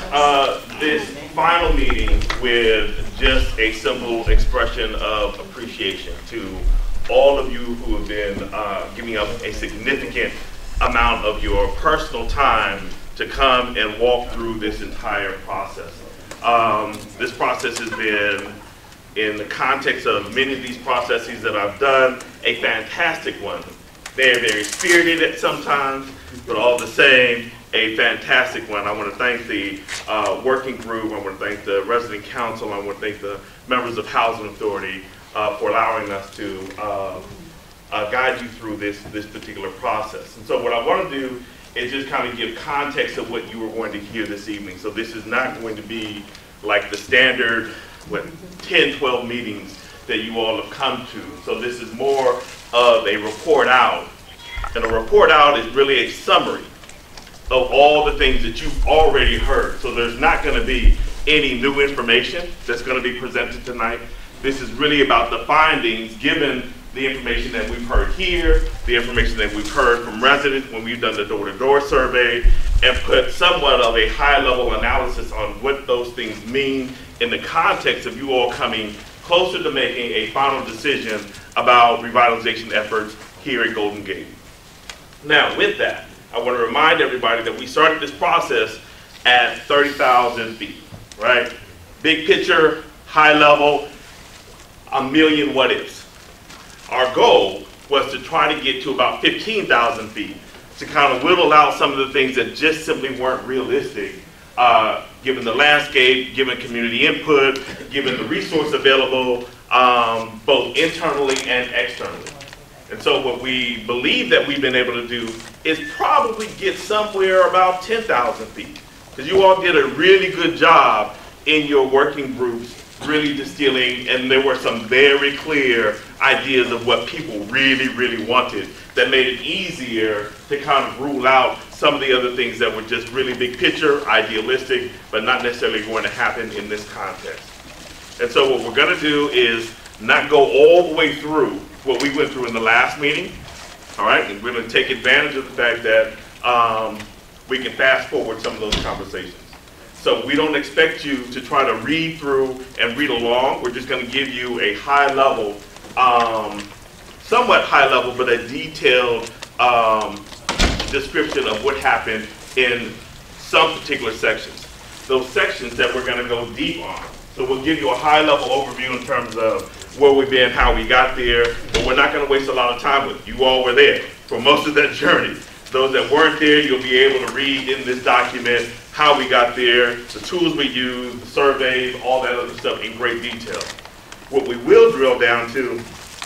this final meeting with just a simple expression of appreciation to all of you who have been giving up a significant amount of your personal time to come and walk through this entire process. This process has been, in the context of many of these processes that I've done, a fantastic one. They're very spirited at sometimes, but all the same, a fantastic one. I want to thank the working group. I want to thank the resident council. I want to thank the members of Housing Authority for allowing us to guide you through this particular process. And so what I want to do is just kind of give context of what you are going to hear this evening. So this is not going to be like the standard 10, 12 meetings that you all have come to. So this is more of a report out. And a report out is really a summary of all the things that you've already heard. So there's not going to be any new information that's going to be presented tonight. This is really about the findings given the information that we've heard here, the information that we've heard from residents when we've done the door-to-door survey, and put somewhat of a high-level analysis on what those things mean in the context of you all coming closer to making a final decision about revitalization efforts here at Golden Gate. Now, with that, I want to remind everybody that we started this process at 30,000 feet, right? Big picture, high level, a million what ifs. Our goal was to try to get to about 15,000 feet to kind of whittle out some of the things that just simply weren't realistic, given the landscape, given community input, given the resource available, both internally and externally. And so what we believe that we've been able to do is probably get somewhere about 10,000 feet. Because you all did a really good job in your working groups, really distilling, and there were some very clear ideas of what people really, really wanted that made it easier to kind of rule out some of the other things that were just really big picture, idealistic, but not necessarily going to happen in this context. And so what we're going to do is not go all the way through what we went through in the last meeting, all right? And we're going to take advantage of the fact that we can fast forward some of those conversations. So we don't expect you to try to read through and read along. We're just going to give you a high level, somewhat high level, but a detailed description of what happened in some particular sections. Those sections that we're going to go deep on. So we'll give you a high level overview in terms of where we've been, how we got there, but we're not going to waste a lot of time with you. You all were there for most of that journey. Those that weren't there, you'll be able to read in this document how we got there, the tools we used, the surveys, all that other stuff in great detail. What we will drill down to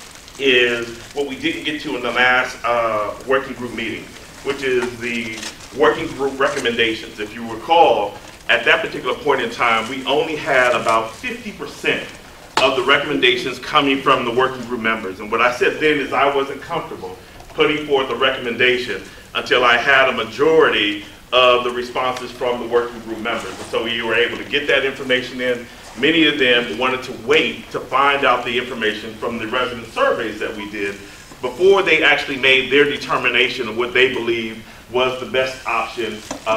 is what we didn't get to in the last working group meeting, which is the working group recommendations. If you recall, at that particular point in time, we only had about 50% of the recommendations coming from the working group members. And what I said then is I wasn't comfortable putting forth a recommendation until I had a majority of the responses from the working group members. And so we were able to get that information in. Many of them wanted to wait to find out the information from the resident surveys that we did before they actually made their determination of what they believed was the best option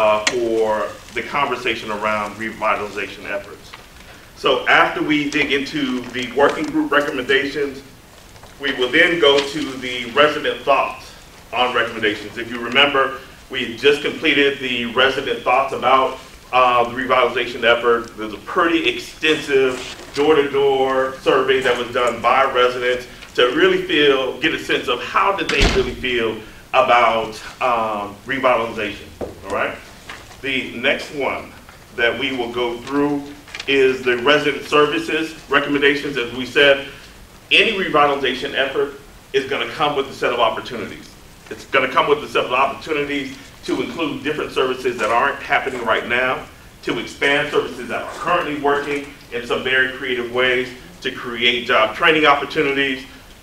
for the conversation around revitalization efforts. So after we dig into the working group recommendations, we will then go to the resident thoughts on recommendations. If you remember, we just completed the resident thoughts about the revitalization effort. There's a pretty extensive door-to-door survey that was done by residents to really get a sense of how did they really feel about revitalization, all right? The next one that we will go through is the resident services recommendations. As we said, any revitalization effort is going to come with a set of opportunities. It's going to come with a set of opportunities to include different services that aren't happening right now, to expand services that are currently working in some very creative ways, to create job training opportunities,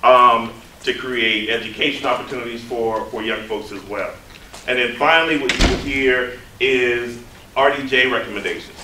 to create education opportunities for young folks as well. And then finally, what you will hear is RDJ recommendations.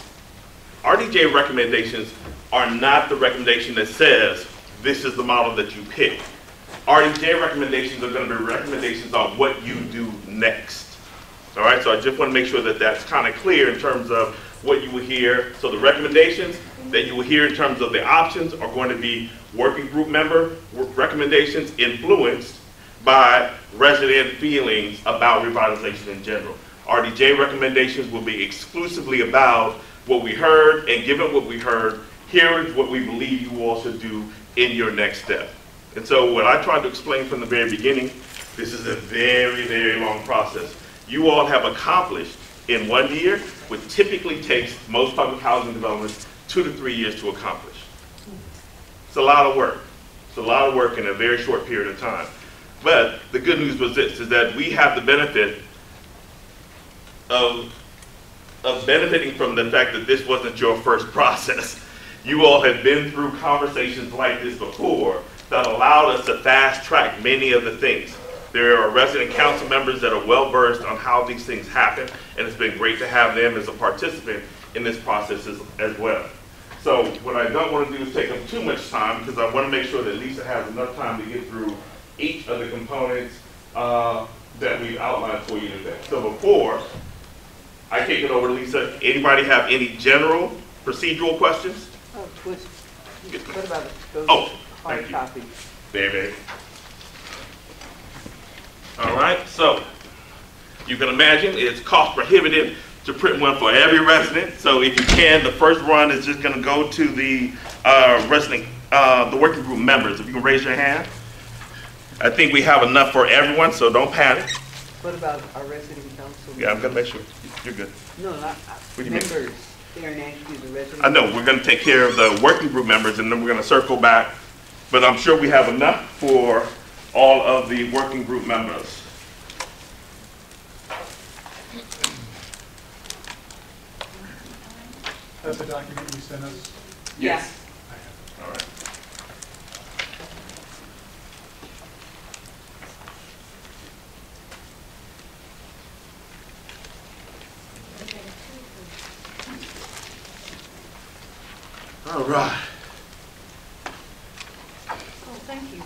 RDJ recommendations are not the recommendation that says this is the model that you pick. RDJ recommendations are going to be recommendations on what you do next. All right, so I just want to make sure that that's kind of clear in terms of what you will hear. So the recommendations that you will hear in terms of the options are going to be working group member recommendations influenced by resident feelings about revitalization in general. RDJ recommendations will be exclusively about what we heard, and given what we heard, here is what we believe you all should do in your next step. And so what I tried to explain from the very beginning, this is a very, very long process. You all have accomplished in 1 year what typically takes most public housing developments 2 to 3 years to accomplish. It's a lot of work. It's a lot of work in a very short period of time. But the good news was this, is that we have the benefit of benefiting from the fact that this wasn't your first process. You all have been through conversations like this before that allowed us to fast track many of the things. There are resident council members that are well versed on how these things happen, and it's been great to have them as a participant in this process as well. So what I don't want to do is take up too much time, because I want to make sure that Lisa has enough time to get through each of the components that we've outlined for you today. So before I kick it over to Lisa, anybody have any general procedural questions? Oh, what about those hard copies? Very. All right, so you can imagine it's cost prohibitive to print one for every resident. So if you can, the first run is just going to go to the the working group members. If you can raise your hand. I think we have enough for everyone, so don't panic. What about our resident council? Yeah, I'm going to make sure you're good. No, not members. They are actually the resident. I know, we're going to take care of the working group members, and then we're going to circle back. But I'm sure we have enough for all of the working group members. That's the document you sent us? Yes. All right. All right. Oh, thank you.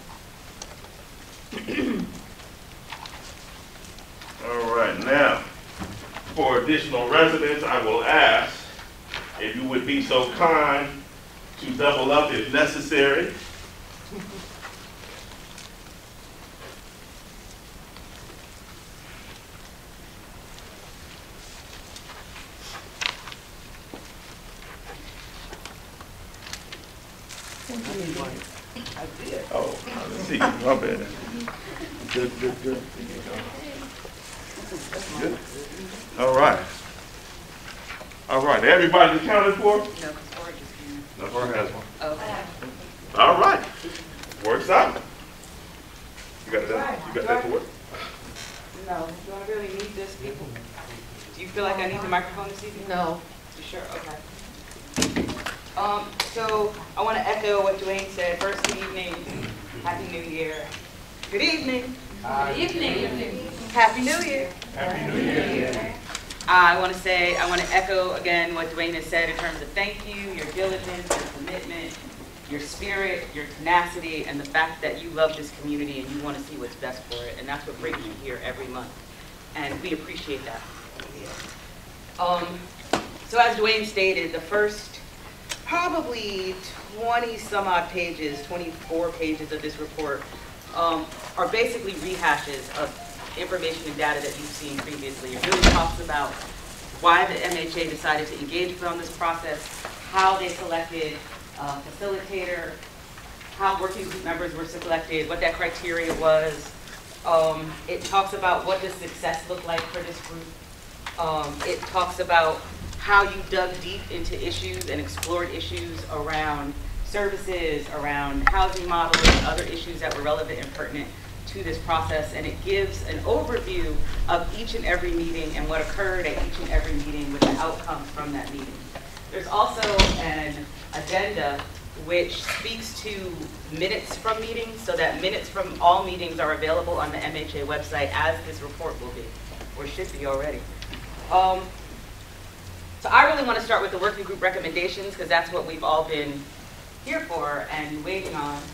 All right, now, for additional residents, I will ask if you would be so kind to double up if necessary. I did. Oh, let's see, my bad. Good. Good. All right. All right, everybody accounted for? No, because Ford just came. No, Ford has one. Okay. All right, works out. You got that? You got that to work? No. Do I really need this, people? Do you feel like I need the microphone this evening? No. You sure? Okay. So I want to echo what Dwayne said. First, good evening. Happy New Year. Good evening. Good evening. Happy New Year. Happy New Year. I want to echo again what Dwayne has said in terms of thank you, your diligence, your commitment, your spirit, your tenacity, and the fact that you love this community and you want to see what's best for it. And that's what brings you here every month. And we appreciate that. So as Dwayne stated, the first probably 20 some odd pages, 24 pages of this report are basically rehashes of information and data that you've seen previously. It really talks about why the MHA decided to engage on this process, how they selected a facilitator, how working group members were selected, what that criteria was. It talks about what does success look like for this group. It talks about how you dug deep into issues and explored issues around services, around housing models, and other issues that were relevant and pertinent to this process. And it gives an overview of each and every meeting and what occurred at each and every meeting with the outcomes from that meeting. There's also an agenda which speaks to minutes from meetings, so that minutes from all meetings are available on the MHA website, as this report will be, or should be already. So I really want to start with the working group recommendations, because that's what we've all been here for and waiting on.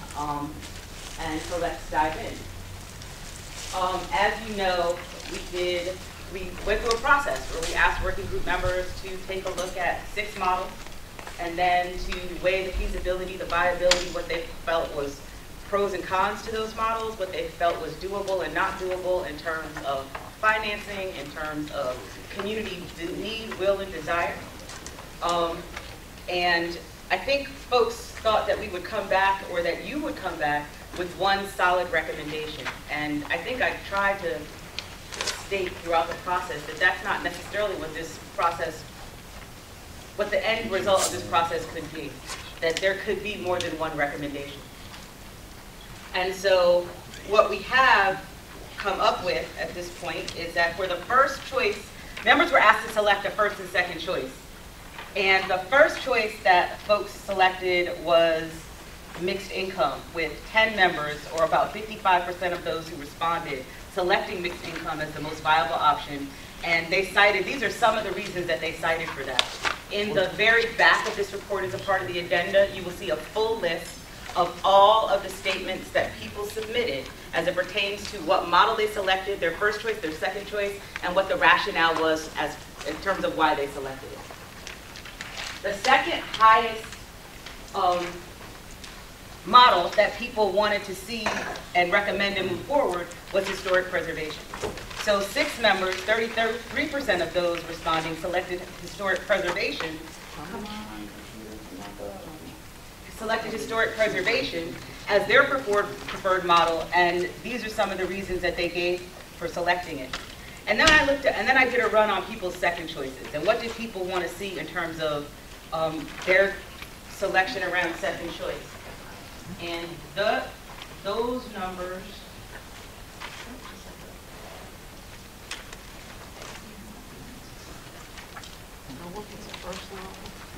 And so let's dive in. As you know, we did we went through a process where we asked working group members to take a look at 6 models and then to weigh the feasibility, the viability, what they felt was pros and cons to those models, what they felt was doable and not doable in terms of financing, in terms of community need, will, and desire. And I think folks thought that we would come back, or that you would come back with one solid recommendation. And I think I tried to state throughout the process that that's not necessarily what this process, what the end result of this process could be, that there could be more than one recommendation. And so what we have come up with at this point is that for the first choice, members were asked to select a first and second choice. And the first choice that folks selected was mixed income, with 10 members, or about 55% of those who responded, selecting mixed income as the most viable option. And they cited, these are some of the reasons that they cited for that. In the very back of this report, as a part of the addenda, you will see a full list of all of the statements that people submitted as it pertains to what model they selected, their first choice, their second choice, and what the rationale was as in terms of why they selected it. The second highest model that people wanted to see and recommend and move forward was historic preservation. So 6 members, 33% of those responding selected historic preservation. Selected historic preservation as their preferred model, and these are some of the reasons that they gave for selecting it. And then I looked at, and then I did a run on people's second choices, and what did people want to see in terms of their selection around second choice. And those numbers, What was the first one?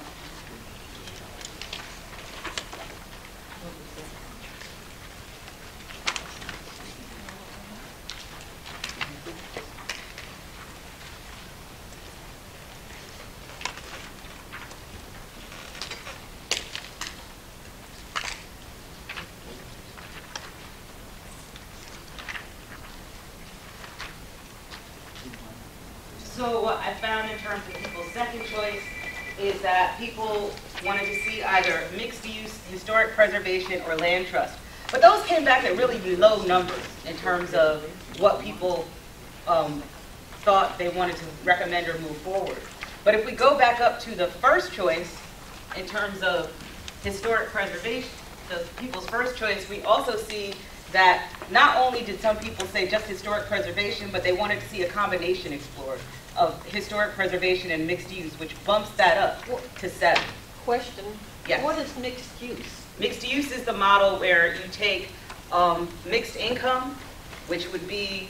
so what I found in terms of people's second choice is that people wanted to see either mixed use, historic preservation, or land trust. But those came back at really low numbers in terms of what people thought they wanted to recommend or move forward. But if we go back up to the first choice, in terms of historic preservation, the people's first choice, we also see that not only did some people say just historic preservation, but they wanted to see a combination explored of historic preservation and mixed use, which bumps that up to 7. Question. Yes. What is mixed use? Mixed use is the model where you take mixed income, which would be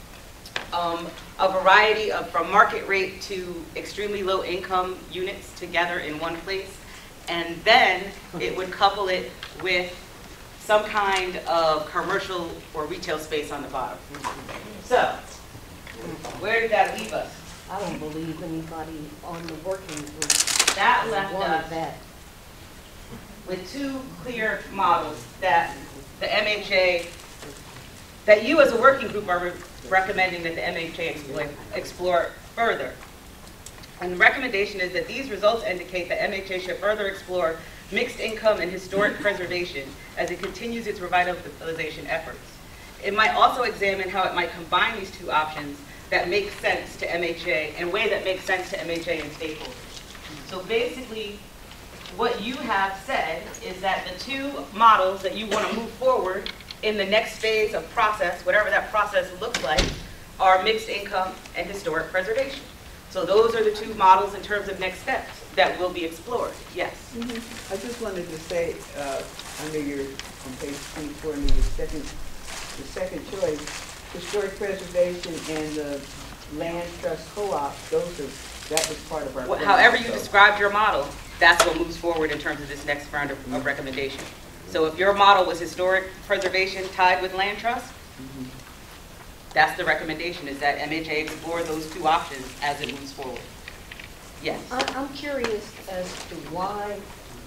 a variety of from market rate to extremely low income units together in one place, and then it would couple it with some kind of commercial or retail space on the bottom. So, where did that leave us? I don't believe anybody on the working group That left wanted us that. with 2 clear models that the MHA, that you as a working group are recommending that the MHA explore further. And the recommendation is that these results indicate that MHA should further explore mixed income and historic preservation as it continues its revitalization efforts. It might also examine how it might combine these 2 options that make sense to MHA in a way that makes sense to MHA and stakeholders. So basically, what you have said is that the 2 models that you want to move forward in the next phase of process, whatever that process looks like, are mixed income and historic preservation. So those are the 2 models in terms of next steps that will be explored. Yes? I just wanted to say, under your, on page 24, under your the second choice, historic preservation and the land trust co-op, that was part of our plan. However you described your model, that's what moves forward in terms of this next round of recommendation. So if your model was historic preservation tied with land trust, that's the recommendation, is that MHA explore those 2 options as it moves forward. Yes? I'm curious as to why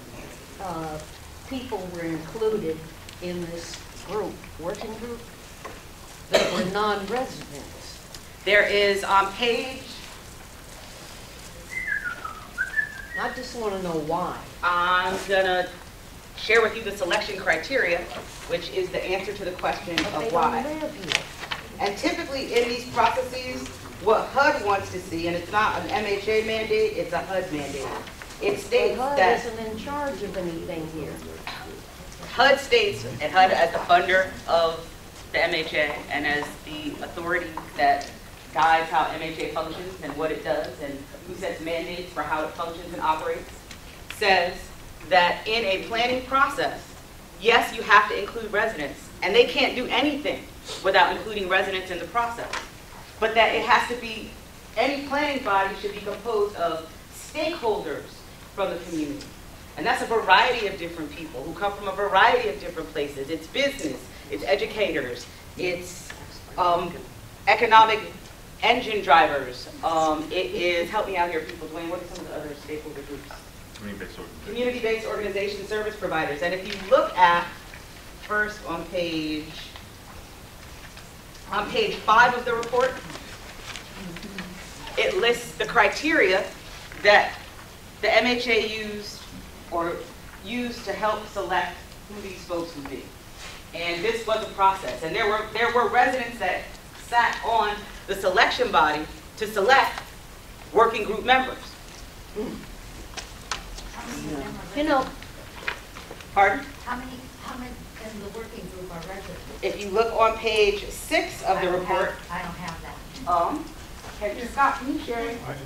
people were included in this group, working group, that were non-residents. There is on page, I just want to know why. I'm gonna share with you the selection criteria, which is the answer to the question But they of don't why. live here. And typically in these processes, what HUD wants to see, and it's not an MHA mandate, it's a HUD mandate. It But states HUD that, isn't in charge of anything here. HUD states, and HUD as the funder of the MHA and as the authority that guides how MHA functions and what it does and who sets mandates for how it functions and operates, says that in a planning process, yes, you have to include residents, and they can't do anything without including residents in the process. But that it has to be, any planning body should be composed of stakeholders from the community. And that's a variety of different people who come from a variety of different places. It's business, it's educators, it's economic engine drivers. It is, help me out here, people, Dwayne, what are some of the other stakeholder groups? Community-based organization service providers. And if you look at, first on page 5 of the report, it lists the criteria that the MHA used to help select who these folks would be. And this was a process. And there were residents that sat on the selection body to select working group members. You know, Pardon? How many in the working group are residents? If you look on page 6 of the report, I don't have that. Scott, can you share it? I-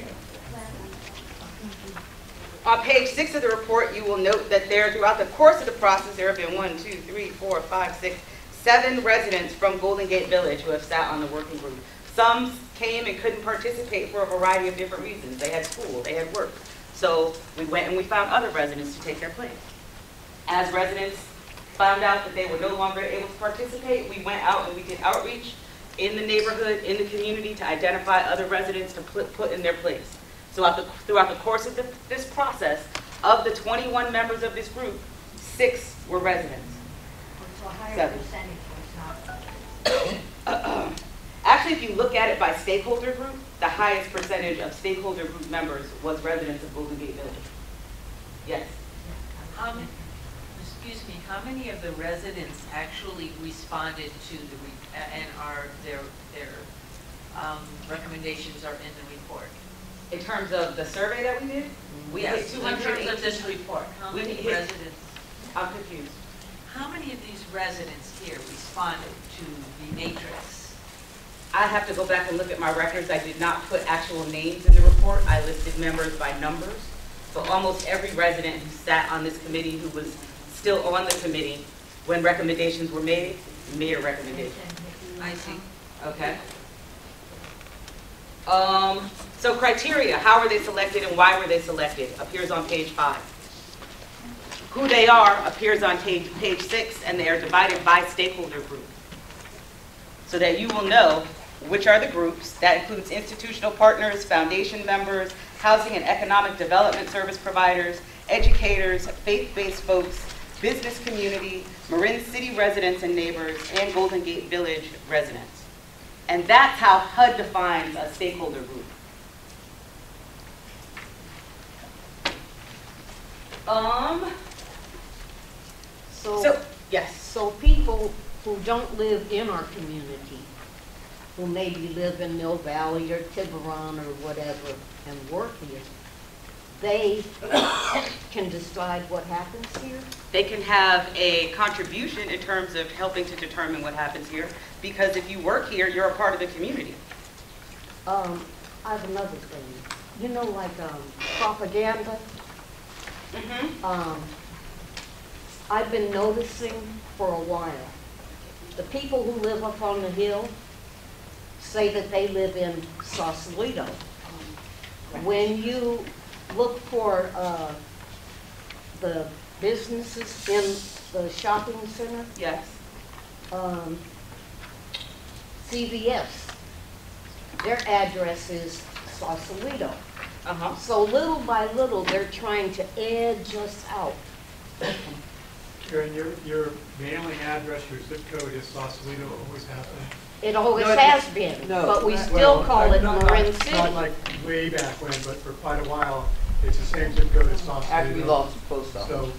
On page 6 of the report, you will note that throughout the course of the process, there have been 1, 2, 3, 4, 5, 6, 7 residents from Golden Gate Village who have sat on the working group. Some came and couldn't participate for a variety of different reasons. They had school, they had work. So we went and we found other residents to take their place. As residents found out that they were no longer able to participate, we went out and we did outreach in the neighborhood, in the community, to identify other residents to put in their place. So throughout the course of this process, of the 21 members of this group, 6 were residents. So a higher 7. percentage was not. Actually, if you look at it by stakeholder group, the highest percentage of stakeholder group members was residents of Golden Gate Village. Yes. Excuse me, how many of the residents actually responded to and their recommendations are in the report? In terms of the survey that we did, we hit Yes, in terms 218. of this report, how We many hit- residents, I'm confused. how many of these residents here responded to the matrix? I have to go back and look at my records. I did not put actual names in the report. I listed members by numbers. So almost every resident who sat on this committee, who was still on the committee when recommendations were made a recommendation. I see. Okay. So criteria, how were they selected and why were they selected, appears on page 5. Who they are appears on page 6, and they are divided by stakeholder group. So that you will know which are the groups. That includes institutional partners, foundation members, housing and economic development service providers, educators, faith-based folks, business community, Marin City residents and neighbors, and Golden Gate Village residents. And that's how HUD defines a stakeholder group. So, yes. So people who don't live in our community, who maybe live in Mill Valley or Tiburon or whatever and work here, they can decide what happens here? They can have a contribution in terms of helping to determine what happens here, because if you work here, you're a part of the community. I have another thing. You know, like propaganda? I've been noticing for a while, the people who live up on the hill say that they live in Sausalito. When you look for the businesses in the shopping center, Yes. CVS, their address is Sausalito. Uh-huh. So little by little, they're trying to edge us out. Your mailing address, your zip code is Sausalito, always has been. It always No, has been, no. but we Well, still call it Not- Marin Not City. like way back when, but for quite a while, it's the same zip code as Sausalito. After we lost the post office. So,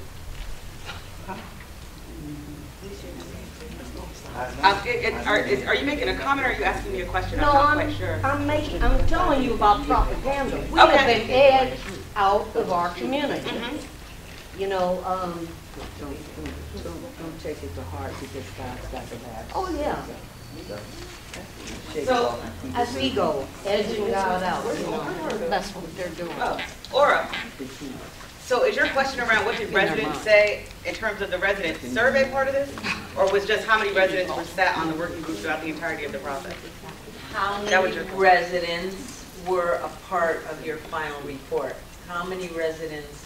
Are you making a comment or are you asking me a question? No, I'm not quite sure. I'm telling you about propaganda. We have Okay. been edged out of our community. Mhm. You know, Don't take it to heart because God's got the last. oh yeah, Shake it So, off. as ego, edging God out, you know, that's what they're doing. Oh, Aura, so is your question around what did residents say in terms of the resident survey part of this? Or was just how many residents were sat on the working group throughout the entirety of the process? How That was many your- residents were a part of your final report? How many residents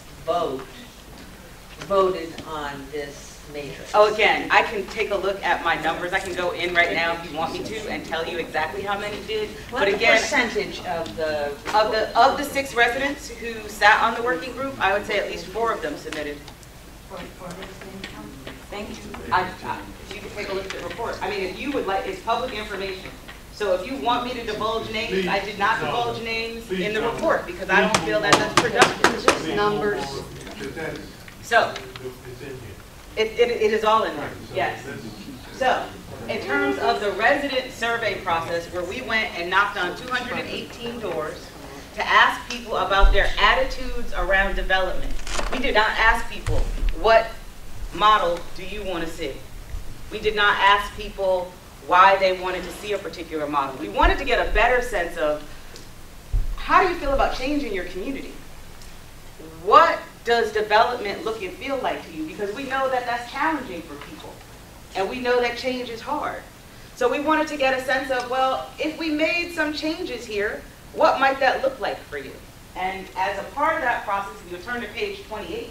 voted on this matrix? Oh, again, I can take a look at my numbers. I can go in right now if you want me to and tell you exactly how many did. But What again, percentage of the, of the 6 residents who sat on the working group, I would say at least 4 of them submitted. For this income? Thank you. You can take a look at the report. I mean, if you would like, it's public information. So if you want me to divulge names, I did not divulge names in the report because I don't feel that that's productive. Just numbers. So, it is all in there, yes. So, in terms of the resident survey process, where we went and knocked on 218 doors to ask people about their attitudes around development. We did not ask people, what model do you want to see? We did not ask people why they wanted to see a particular model. We wanted to get a better sense of, how do you feel about change in your community? What does development look and feel like to you? Because we know that that's challenging for people. And we know that change is hard. So we wanted to get a sense of, well, if we made some changes here, what might that look like for you? And as a part of that process, if you turn to page 28,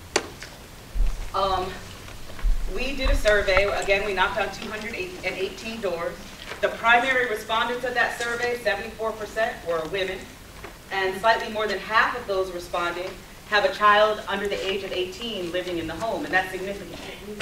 we did a survey. Again, we knocked on 218 doors. The primary respondents of that survey, 74% were women. And slightly more than half of those responding have a child under the age of 18 living in the home, and that's significant.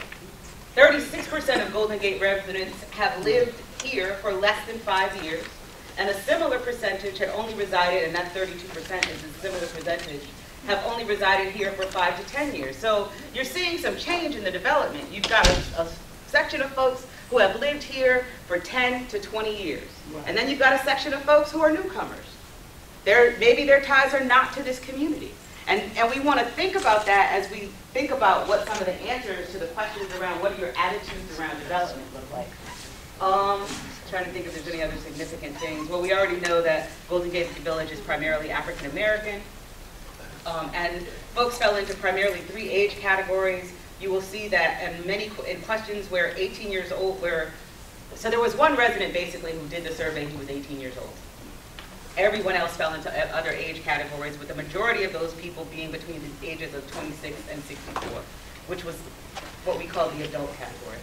36% of Golden Gate residents have lived here for less than 5 years, and a similar percentage had only resided, and that 32% is a similar percentage, have only resided here for 5 to 10 years. So you're seeing some change in the development. You've got a section of folks who have lived here for 10 to 20 years. And then you've got a section of folks who are newcomers. Maybe their ties are not to this community. And we want to think about that as we think about what some of the answers to the questions around what your attitudes around development look like. Trying to think if there's any other significant things. Well, we already know that Golden Gate Village is primarily African American. And folks fell into primarily 3 age categories. You will see that in questions where 18 years old, so there was one resident basically who did the survey who was 18 years old. Everyone else fell into other age categories, with the majority of those people being between the ages of 26 and 64, which was what we call the adult category.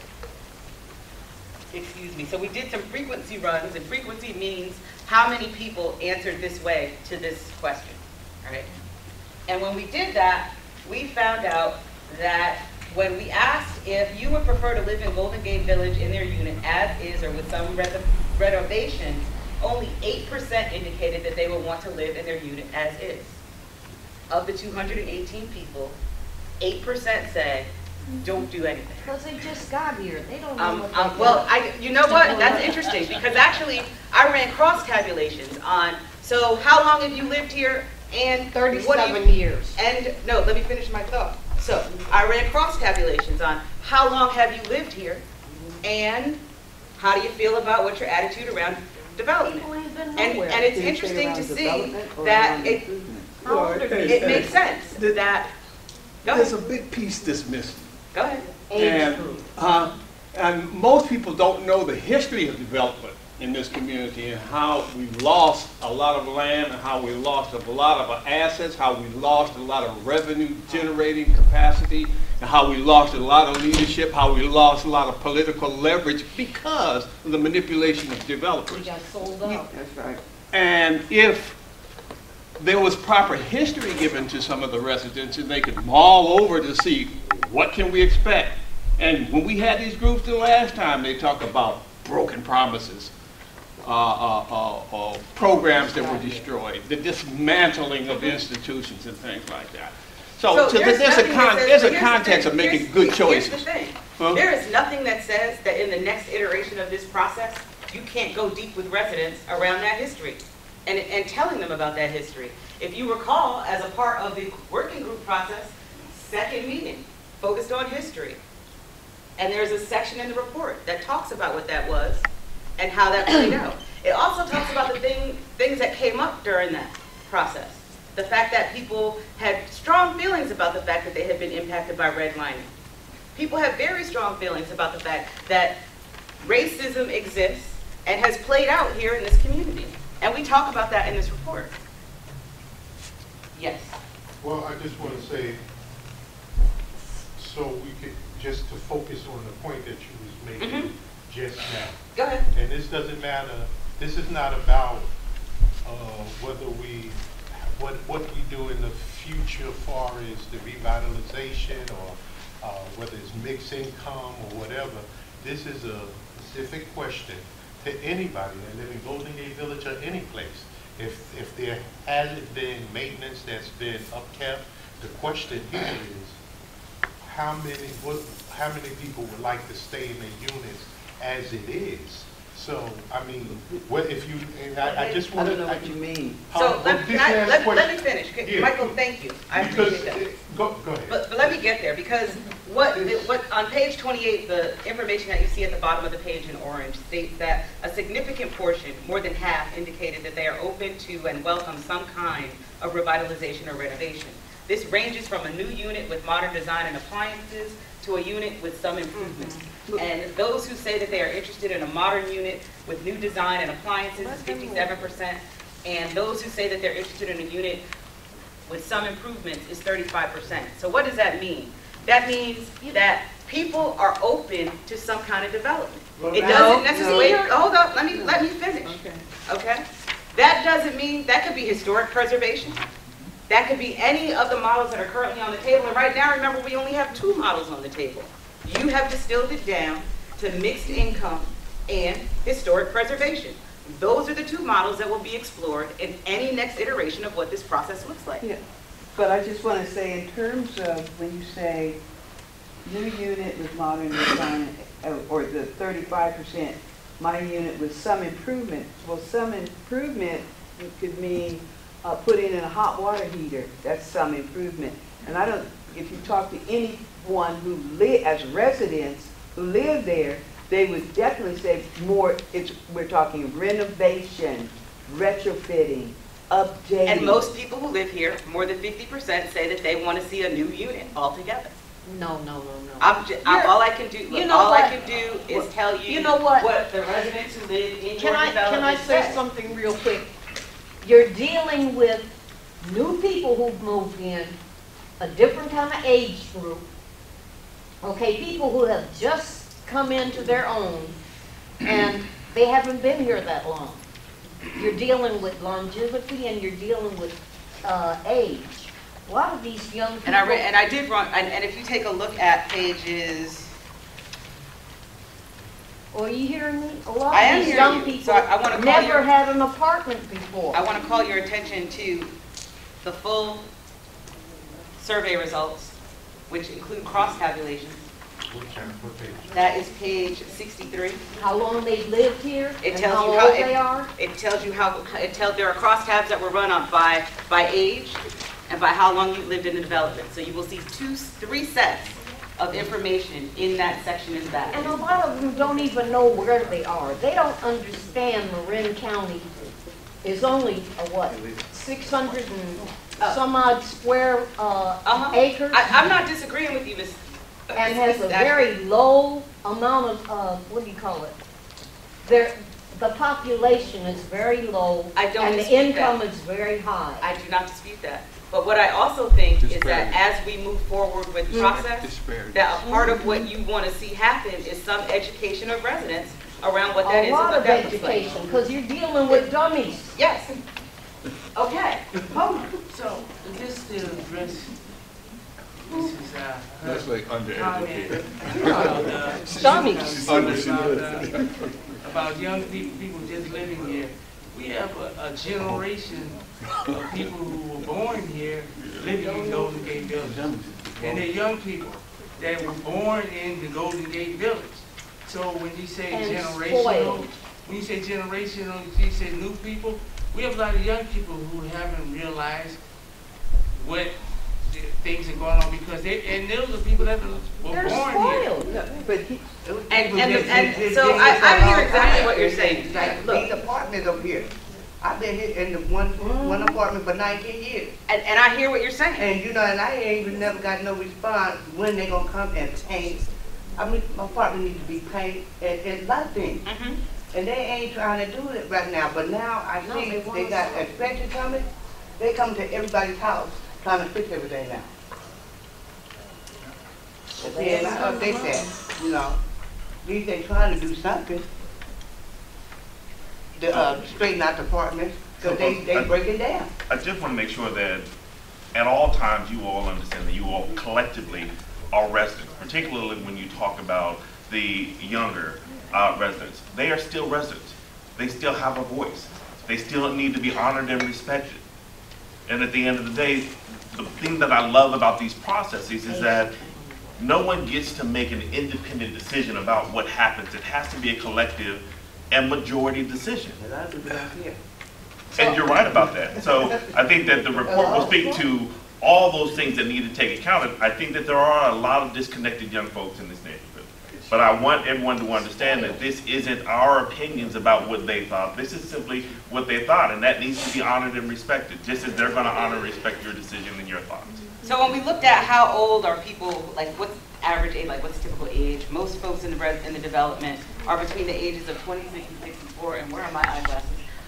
Excuse me. So we did some frequency runs, and frequency means how many people answered this way to this question, all right? And when we did that, we found out that when we asked if you would prefer to live in Golden Gate Village in their unit as is or with some renovations, only 8% indicated that they would want to live in their unit as is. Of the 218 people, 8% say, don't do anything. Because they just got here, they don't know what they Well, you know what? That's interesting, because actually, I ran cross tabulations on, so how long have you lived here? And 37 years. And, no, let me finish my thought. So, I ran cross tabulations on how long have you lived here? And how do you feel about what your attitude around development? People ain't been And nowhere. it's Did you say interesting around to see development or that around it improvement? How old are they? it makes sense that, go There's a ahead, big piece that's missing. go ahead. Age group. And most people don't know the history of development in this community and how we lost a lot of land and how we lost a lot of our assets, how we lost a lot of revenue generating capacity, and how we lost a lot of leadership, how we lost a lot of political leverage because of the manipulation of We developers. got sold out. That's right. And if there was proper history given to some of the residents and they could mull over to see what can we expect. And when we had these groups the last time, they talk about broken promises, programs that were destroyed, the dismantling of institutions and things like that. So there's a context of making good choices. Here's the thing. Huh? There is nothing that says that in the next iteration of this process, you can't go deep with residents around that history and telling them about that history. If you recall, as a part of the working group process, second meeting focused on history. And there's a section in the report that talks about what that was and how that played out. It also talks about the things that came up during that process. The fact that people had strong feelings about the fact that they had been impacted by redlining. People have very strong feelings about the fact that racism exists and has played out here in this community. And we talk about that in this report. Yes. Well, I just want to say, so we could, just to focus on the point that you was making just now. Go ahead. And this doesn't matter, this is not about whether what we do in the future as far as the revitalization or whether it's mixed income or whatever. This is a specific question to anybody that live in Golden Gate Village or any place. If there hasn't been maintenance that's been upkept, the question here is how many people would like to stay in the units as it is? So, I mean, what if you, and I just want to... I don't know what you mean. So let me finish. Yeah. Michael, thank you. I appreciate that. Go ahead. But let me get there, because what on page 28, the information that you see at the bottom of the page in orange states that a significant portion, more than half, indicated that they are open to and welcome some kind of revitalization or renovation. This ranges from a new unit with modern design and appliances to a unit with some improvements. And those who say that they are interested in a modern unit with new design and appliances is 57%. And those who say that they're interested in a unit with some improvements is 35%. So what does that mean? That means that people are open to some kind of development. It doesn't necessarily, hold up, let me finish. Okay? That doesn't mean, that could be historic preservation. That could be any of the models that are currently on the table. And right now, remember, we only have 2 models on the table. You have distilled it down to mixed income and historic preservation. Those are the 2 models that will be explored in any next iteration of what this process looks like. Yeah, but I just want to say, in terms of when you say new unit with modern design, or the 35%, my unit with some improvement. Well, some improvement could mean putting in a hot water heater. That's some improvement. And I don't, if you talk to anyone who live as residents who live there, they would definitely say more, we're talking renovation, retrofitting, updating. And most people who live here, more than 50%, say that they want to see a new unit altogether. No. All I can do, look, all I can do is tell you, what the residents who live in your development Can I say something real quick? You're dealing with new people who've moved in, a different kind of age group, okay, people who have just come into their own, and they haven't been here that long. You're dealing with longevity and you're dealing with age. A lot of these young people... And I did run, and if you take a look at pages... Are you hearing me? A lot I of am these hearing young you. people So I wanna call never had an apartment before. I want to call your attention to the full survey results, which include cross tabulations. What page? That is page 63. How long they've lived here It and tells how you how old they are. It tells you how there are crosstabs that were run on by age and by how long you lived in the development. So you will see 3 sets of information in that section in the back. And a lot of them don't even know where they are. They don't understand Marin County is only, 600 and some odd square acres? I'm not disagreeing with you, Ms. And has a very low amount of, what do you call it? The population is very low. I don't and the dispute income that. is very high. I do not dispute that. But what I also think is that as we move forward with the process, that a part of what you want to see happen is some education of residents around what that is and what that looks like. A lot of education, because you're dealing with dummies. Yes. Okay. Hold on. So, just to address This is That's like undereducated. about young people just living here. We have a generation of people who were born here living in Golden Gate Village. And they're young people that were born in the Golden Gate Village. So when you say And generational, spoiled. when you say generational, you say new people, we have a lot of young people who haven't realized what things are going on because and those are people that were They're born here. spoiled. No, but he, And so I hear exactly what you're saying. Like, Look, these apartments up here, I've been here in the one apartment for 19 years. and I hear what you're saying. And you know, and I ain't even never got no response when they gonna come and paint. I mean, my apartment needs to be painted and a lot of things. Mhm. And they ain't trying to do it right now, but now I No, see they they want got us. inspection coming. They come to everybody's house trying to fix everything now. And I update that, you know. At least they trying to do something. To straighten out the apartments, because they break it down. I just want to make sure that at all times you all understand that you all collectively are residents, particularly when you talk about the younger residents. They are still residents. They still have a voice. They still need to be honored and respected. And at the end of the day, the thing that I love about these processes is that no one gets to make an independent decision about what happens. It has to be a collective and majority decision. A lot of people out here. And you're right about that. So I think that the report will speak to all those things that need to take account. I think that there are a lot of disconnected young folks in this neighborhood. But I want everyone to understand that this isn't our opinions about what they thought. This is simply what they thought, and that needs to be honored and respected, just as they're going to honor and respect your decision and your thoughts. So when we looked at how old are people, like what's average age, like what's typical age, most folks in the development are between the ages of 26 and 64, and where are my eyeglasses?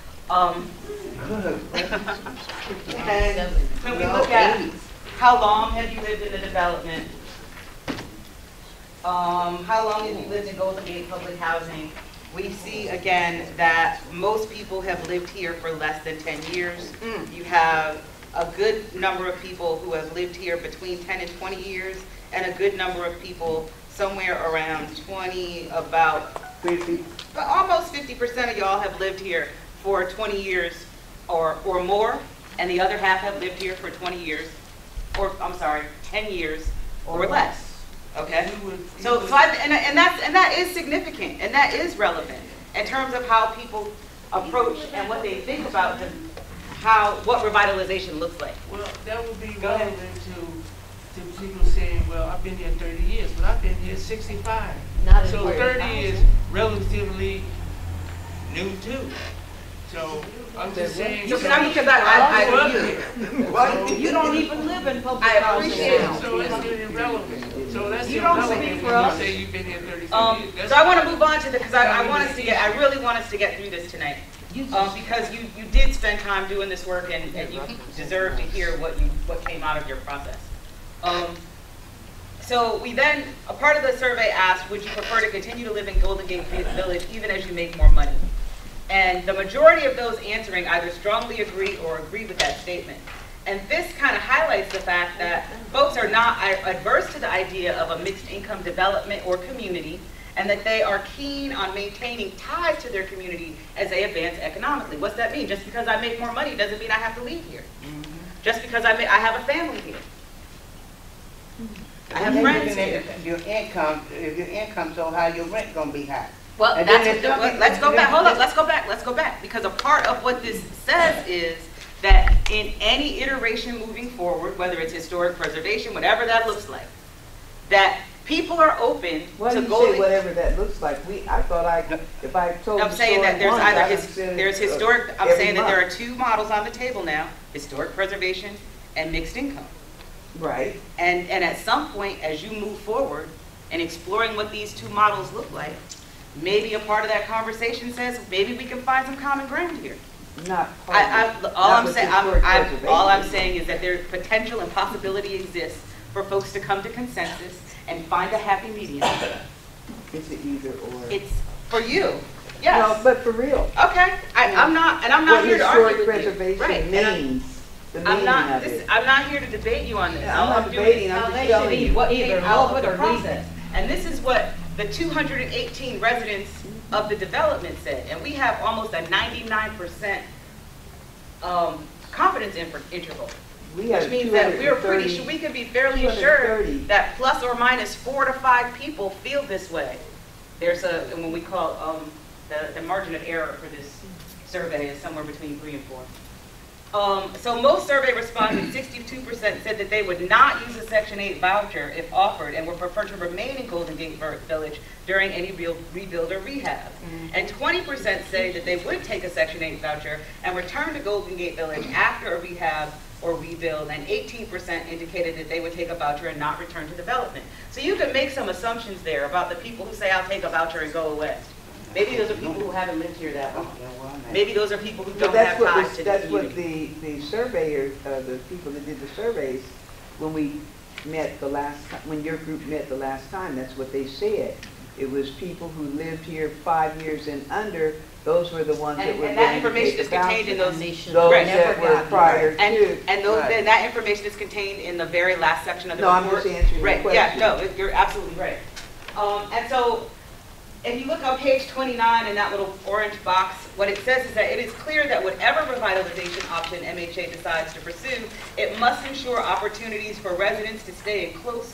And when we look at how long have you lived in the development, how long have you lived in Golden Gate Public Housing, we see again that most people have lived here for less than 10 years. You have a good number of people who have lived here between 10 and 20 years, and a good number of people somewhere around 20, about 50. almost 50% of y'all have lived here for 20 years or more, and the other half have lived here for 20 years, or I'm sorry, 10 years or less. Okay, so and that is significant, and that is relevant in terms of how people approach and what they think about what revitalization looks like. Well, that would be relevant to people saying, well, I've been here 30 years, but I've been here 65. Not So in 30 housing. is relatively new too. So I'm just saying. So because I Well, You don't even live in public I housing appreciate now. So that's irrelevant. So that's You don't irrelevant speak when for us. you say you've been here 30 years. So I want to move on to because I want us to get, I really want us to get through this tonight. Because you did spend time doing this work, and you deserve to hear what came out of your process. So we then, a part of the survey asked, would you prefer to continue to live in Golden Gate Village even as you make more money? And the majority of those answering either strongly agree or agree with that statement. And this kind of highlights the fact that folks are not adverse to the idea of a mixed income development or community, and that they are keen on maintaining ties to their community as they advance economically. What's that mean? Just because I make more money doesn't mean I have to leave here. Just because I have a family here. I have friends here. Your income, if your income so high, your rent gonna be high. Well, And that's then let's go back. Hold up. Let's go back. Because a part of what this says is that in any iteration moving forward, whether it's historic preservation, whatever that looks like, that people are open Why to do you go. say whatever that looks like? I thought if I told I'm the saying that story there's once, either I would send there's it, historic. I'm every saying that there are month. two models on the table now: historic preservation and mixed income. Right. And at some point, as you move forward and exploring what these two models look like, maybe a part of that conversation says maybe we can find some common ground here. Not part of it. All Not I'm with saying, historic preservation. all I'm saying is that there potential and possibility exists for folks to come to consensus and find a happy medium. It's an either or. It's for you, yes. No, but for real. Okay, I'm not What here to argue historic with you. preservation Right, and means. the I'm meaning not, of it. I'm not here to debate you on this. Yeah, All I'm not doing debating, is I'm how just they telling should you. Either came out love with it the or leave process. it. And this is what the 218 residents of the development said. And we have almost a 99% confidence interval. We have Which means that we're 230 pretty sure, we can be fairly sure 230. that plus or minus 4 to 5 people feel this way. There's a, and when we call, the margin of error for this survey is somewhere between 3 and 4. So most survey respondents, 62% said that they would not use a Section 8 voucher if offered and would prefer to remain in Golden Gate Village during any rebuild or rehab. And 20% say that they would take a Section 8 voucher and return to Golden Gate Village after a rehab or rebuild, and 18% indicated that they would take a voucher and not return to development. So you can make some assumptions there about the people who say, I'll take a voucher and go away. Maybe those are people who haven't lived here that long. Maybe those are people who But don't have ties to the that's community. what the surveyors, the people that did the surveys, when we met the last time, when your group met the last time, that's what they said. It was people who lived here 5 years and under. Those were the ones that were And willing that to information take is the contained in voucher. those. Those Right. that were prior to. And that information is contained in the very last section of the No, I'm report. just answering your Right, question. yeah, no, you're absolutely right. And so, if you look on page 29 in that little orange box, what it says is that it is clear that whatever revitalization option MHA decides to pursue, it must ensure opportunities for residents to stay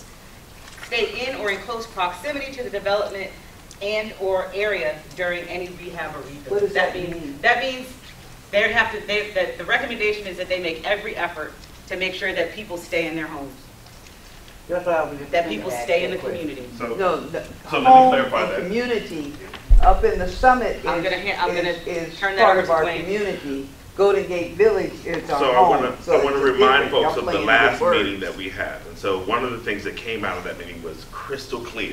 in or in close proximity to the development and or area during any rehab or rebuild. What does that mean? That means that the recommendation is that they make every effort to make sure that people stay in their homes, That's what I was just that gonna people ask stay that in the question. community. So, No, the So let me home clarify and that. community up in the summit is, I'm gonna is turn that part over of to our Dwayne. community. Golden Gate Village is our So home. I want to it's remind different. folks Y'all of the playing last with words. meeting that we had. And so one of the things that came out of that meeting was crystal clear,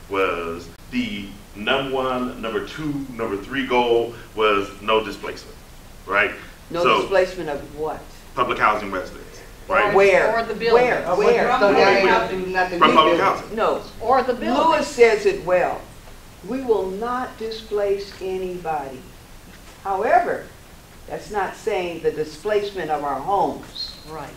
was the number 1, number 2, number 3 goal was no displacement, right? No So displacement of what? public housing residents, right? Where? Or the building. Where? So y'all ain't have to do nothing. From to public do. housing. No. Or the building. Lewis says it well. We will not displace anybody. However, that's not saying the displacement of our homes. Right.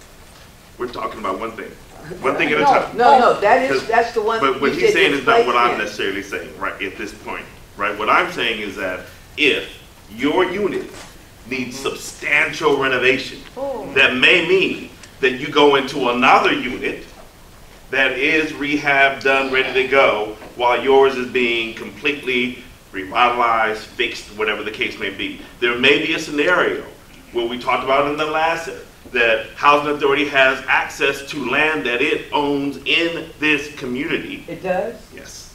We're talking about one thing at a No. time. No, that's the one. But what you he's said saying is not what I'm displacement. necessarily saying, right, at this point, right? What I'm saying is that if your unit needs substantial renovation, that may mean that you go into another unit that is rehab, done, ready to go, while yours is being completely revitalized, fixed, whatever the case may be. There may be a scenario where we talked about in the last, that Housing Authority has access to land that it owns in this community. It does? Yes,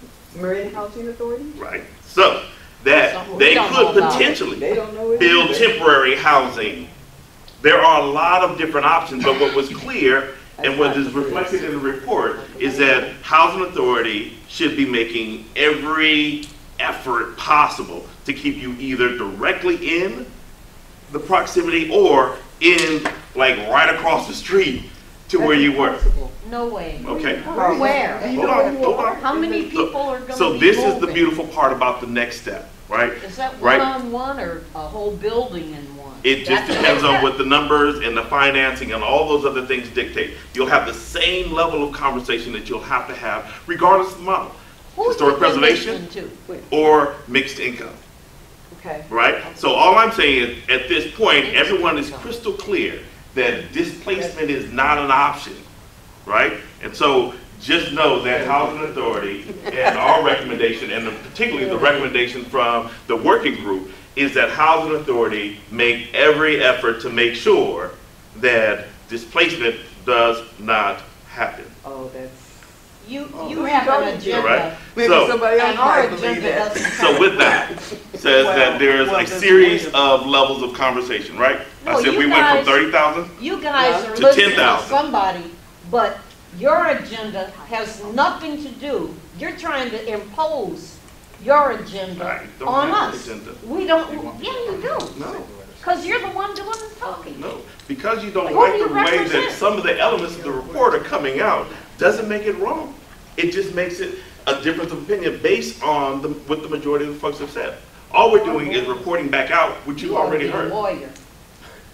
Marin Housing Authority? right. So that So we they don't know could about it. potentially They don't know it build either. temporary housing. There are a lot of different options, but what was clear and what is reflected in the report is that Housing Authority should be making every effort possible to keep you either directly in the proximity or in, like, right across the street to where you were. No way. Okay. Where? Hold on. How many people are going to be So this is the moving? beautiful part about the next step, right? Is that Right. one-on-one or a whole building in one? It just depends on what the numbers and the financing and all those other things dictate. You'll have the same level of conversation that you'll have to have regardless of the model. Who Historic you been preservation listening to? or mixed income, Okay. right? So all I'm saying is, at this point, everyone is crystal clear that displacement is not an option, right? And so just know that Housing Authority and our recommendation, and particularly the recommendation from the working group, is that Housing Authority make every effort to make sure that displacement does not happen. Oh, that's. You Oh. have an Right? agenda, Maybe So- somebody else and our might believe agenda that. doesn't So count. with that, says that there's a series of levels of conversation, right? I No, said you we went from guys- 30,000 You guys are To listening to 10,000. somebody, but your agenda has nothing to do, you're trying to impose your agenda I don't on have an us. agenda. We don't, yeah, you do. No, Because you're the one doing the talking. no. Because you don't Who like do the you way that represent? some of the elements of the report are coming out, doesn't make it wrong. It just makes it a difference of opinion based on what the majority of the folks have said. All we're doing is reporting back out what you You ought to already be a heard. lawyer.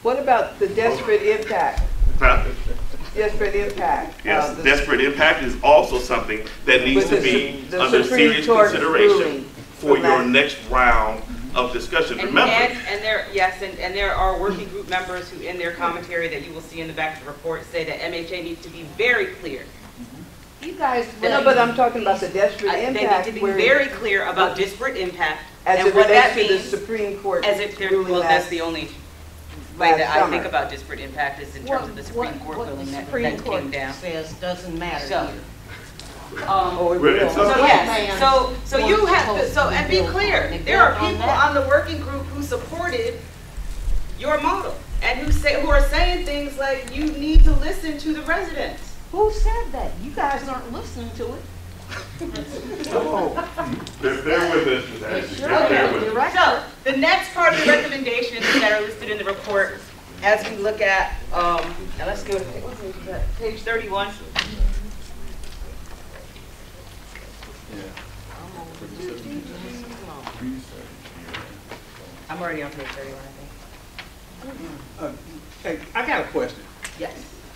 What about the desperate impact? Desperate impact. Yes, desperate impact is also something that needs to be under serious consideration for your next round of discussion. Remember, and there are working group members who, in their commentary that you will see in the back of the report, say that MHA needs to be very clear. You guys. No, but I'm talking about the desperate impact. They need to be very clear about disparate impact as and it what that relates to means. the Supreme Court As if they're, ruling well, that's the only way that I think about disparate impact is in terms of the Supreme Court ruling that came down. Says doesn't matter. So, so you have to, and be clear, there are people on the working group who supported your model and who are saying things like you need to listen to the residents. Who said that? You guys aren't listening to it. Bear with us. Bear with us. So the next part of the recommendations that are listed in the report, as we look at, now let's go to page 31. I'm already on page 31, I think. Hey, I got a question. Yes.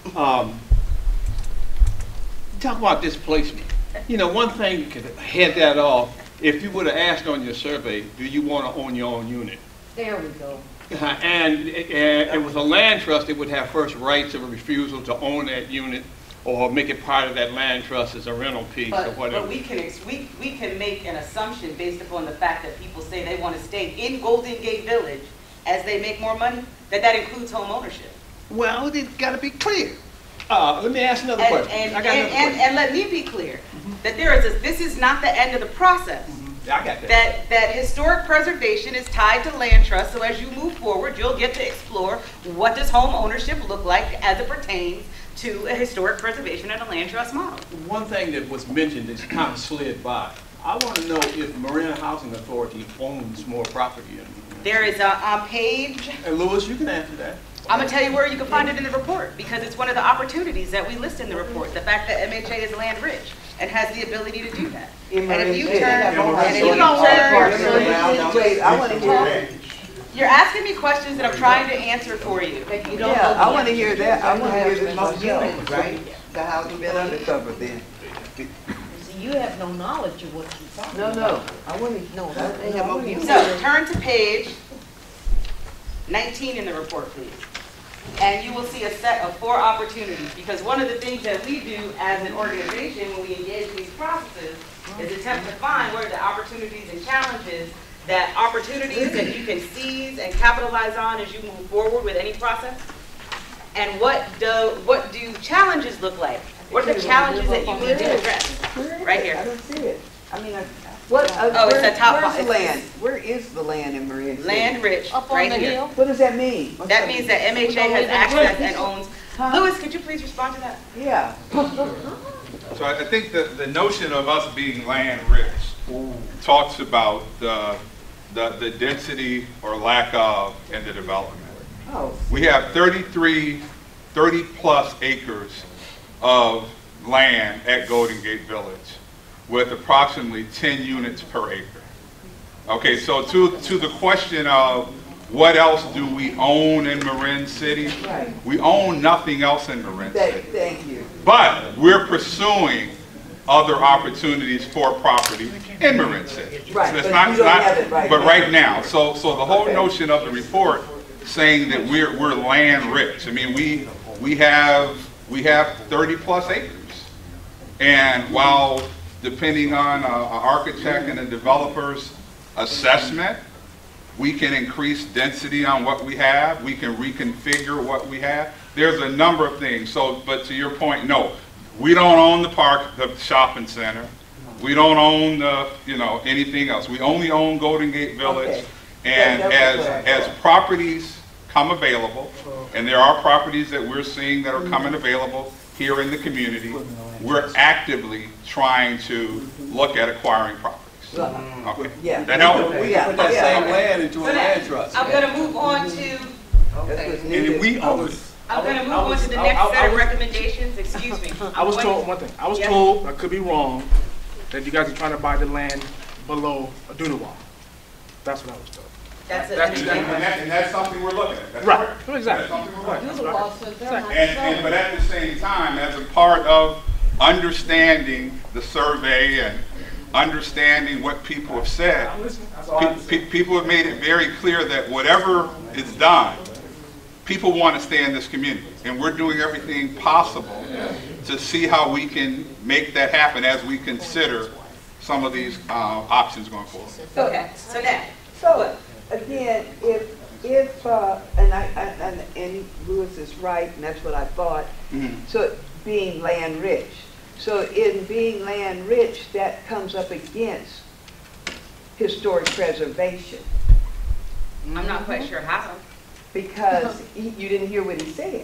Talk about displacement. You know, one thing you could head that off, if you would have asked on your survey, do you want to own your own unit? There we go. And it was a land trust, it would have first rights of a refusal to own that unit or make it part of that land trust as a rental piece or whatever. But we can make an assumption based upon the fact that people say they want to stay in Golden Gate Village as they make more money, that includes home ownership. Well, it's got to be clear. Let me ask another question. And let me be clear that this is not the end of the process. I got that. That historic preservation is tied to land trust, so as you move forward, you'll get to explore what does home ownership look like as it pertains to a historic preservation and a land trust model. One thing that was mentioned that kind of slid by. I want to know if Marin Housing Authority owns more property. There is a page. And Louis, you can answer that. I'm going to tell you where you can find it in the report, because it's one of the opportunities that we list in the report, the fact that MHA is land rich and has the ability to do that. And if you turn, wait, I want to hear that. You're asking me questions that I'm trying to answer for you. Yeah, I want to hear that. I want to hear this Most myself. units, right? The housing Been undercover then. See, you have no knowledge of what you're talking about. No, I want to know. They have more units. So turn to page 19 in the report, please. And you will see a set of 4 opportunities, because one of the things that we do as an organization when we engage in these processes is attempt to find what are the opportunities and challenges that you can seize and capitalize on as you move forward with any process. And what do challenges look like? What are the challenges that you need to address? Right here. I don't see it. I mean, it's the top where's box. the land? Where is the land in Marin City? Land rich, Up on right the here. hill? What does that mean? That means that MHA has access and owns. Huh? Louis, could you please respond to that? Yeah. So I think the notion of us being land rich talks about the density or lack of in the development. Oh. We have 30 plus acres of land at Golden Gate Village with approximately 10 units per acre. Okay, so to the question of what else do we own in Marin City? Right. We own nothing else in Marin City. Thank you. But we're pursuing other opportunities for property in Marin City. Right, So it's but you don't have it right but now. right now. So the whole Okay. notion of the report saying that we're land rich. I mean, we have 30 plus acres. And while depending on an architect and a developer's assessment, we can increase density on what we have. We can reconfigure what we have. There's a number of things. So, but to your point, no, we don't own the park, the shopping center. We don't own the, anything else. We only own Golden Gate Village. Okay. And as properties come available, and there are properties that we're seeing that are coming available here in the community, we're actively trying to look at acquiring properties. Okay. Yeah. That helps? We can put that same land into a So land trust. I'm going to move on to. And we own it. I'm going to move on to the next set of recommendations. Excuse me. I was told one thing. I was told, I could be wrong, that you guys are trying to buy the land below a Dunawall. That's what I was told. That's And that's something we're looking at. That's Right. correct. Exactly. That's something we're looking at. The law says they're not But at the same time, as a part of understanding the survey and understanding what people have said, people have made it very clear that whatever is done, people want to stay in this community. And we're doing everything possible to see how we can make that happen as we consider some of these options going forward. Okay, so now, So, again, and Lewis is right, and that's what I thought, so being land rich. So in being land rich, that comes up against historic preservation. I'm not quite sure how. Because you didn't hear what he said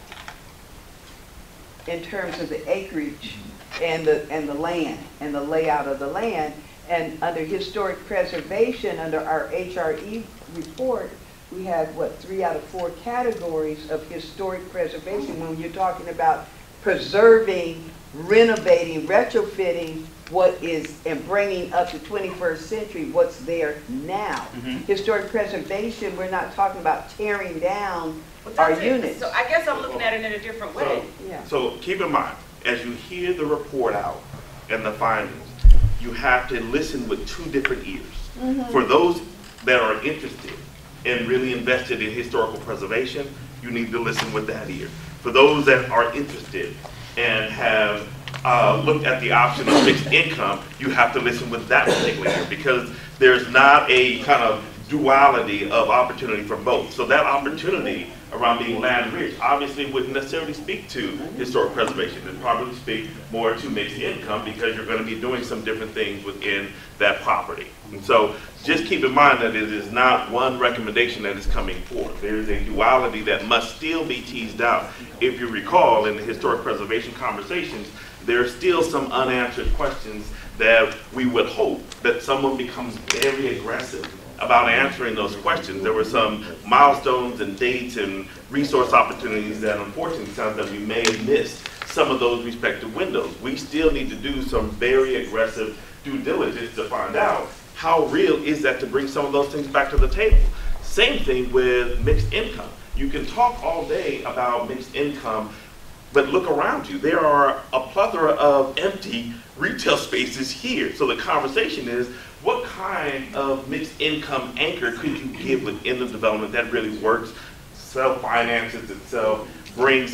in terms of the acreage and the land and the layout of the land. And under historic preservation, under our HRE report, we have, what, 3 out of 4 categories of historic preservation when you're talking about preserving, renovating, retrofitting what is, and bringing up to 21st century what's there now. Historic preservation, we're not talking about tearing down our units. So I guess I'm looking at it in a different way. So keep in mind, as you hear the report out and the findings, you have to listen with 2 different ears. For those that are interested and really invested in historical preservation, you need to listen with that ear. For those that are interested and have looked at the option of fixed income, you have to listen with that particular ear, because there's not a kind of duality of opportunity for both. So that opportunity around being land rich obviously wouldn't necessarily speak to historic preservation. It'd probably speak more to mixed income, because you're going to be doing some different things within that property. And so just keep in mind that it is not one recommendation that is coming forth. There is a duality that must still be teased out. If you recall, in the historic preservation conversations, there are still some unanswered questions that we would hope that someone becomes very aggressive about answering those questions. There were some milestones and dates and resource opportunities that unfortunately sounds that we may have missed some of those respective windows. We still need to do some very aggressive due diligence to find out how real is that to bring some of those things back to the table. Same thing with mixed income. You can talk all day about mixed income, but look around you. There are a plethora of empty retail spaces here. So the conversation is, what kind of mixed income anchor could you give within the development that really works, self-finances itself, brings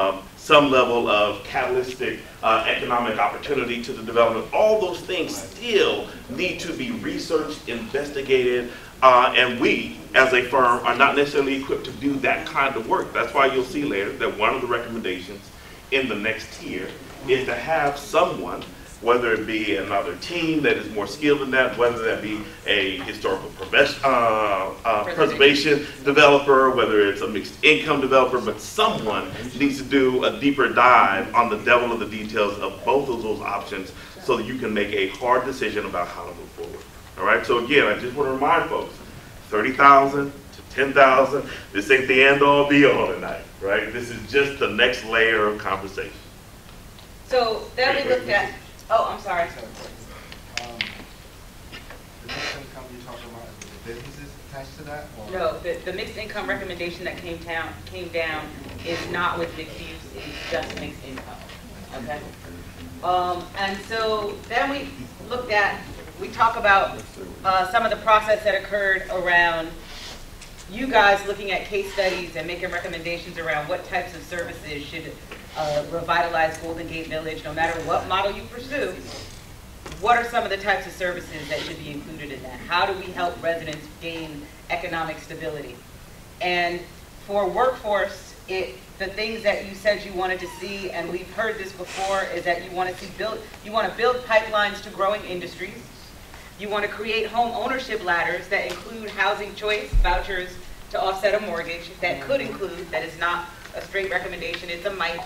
some level of catalytic economic opportunity to the development? All those things still need to be researched, investigated, and we, as a firm, are not necessarily equipped to do that kind of work. That's why you'll see later that one of the recommendations in the next tier is to have someone, whether it be another team that is more skilled in that, whether that be a historical preservation developer, whether it's a mixed income developer, but someone needs to do a deeper dive on the devil of the details of both of those options so that you can make a hard decision about how to move forward. All right, so again, I just want to remind folks, 30,000 to 10,000, this ain't the end all be all tonight, right? This is just the next layer of conversation. So then we looked at, oh, I'm sorry. The mixed income you're talking about, is the businesses attached to that? Or? No, the mixed income recommendation that came down is not with mixed use, it's just mixed income, okay? And so then we looked at, we talk about some of the process that occurred around you guys looking at case studies and making recommendations around what types of services should revitalize Golden Gate Village, no matter what model you pursue. What are some of the types of services that should be included in that? How do we help residents gain economic stability? And for workforce, the things that you said you wanted to see, and we've heard this before, is that you want to build pipelines to growing industries. You want to create home ownership ladders that include housing choice, vouchers to offset a mortgage, that could include, that is not a straight recommendation, it's a might.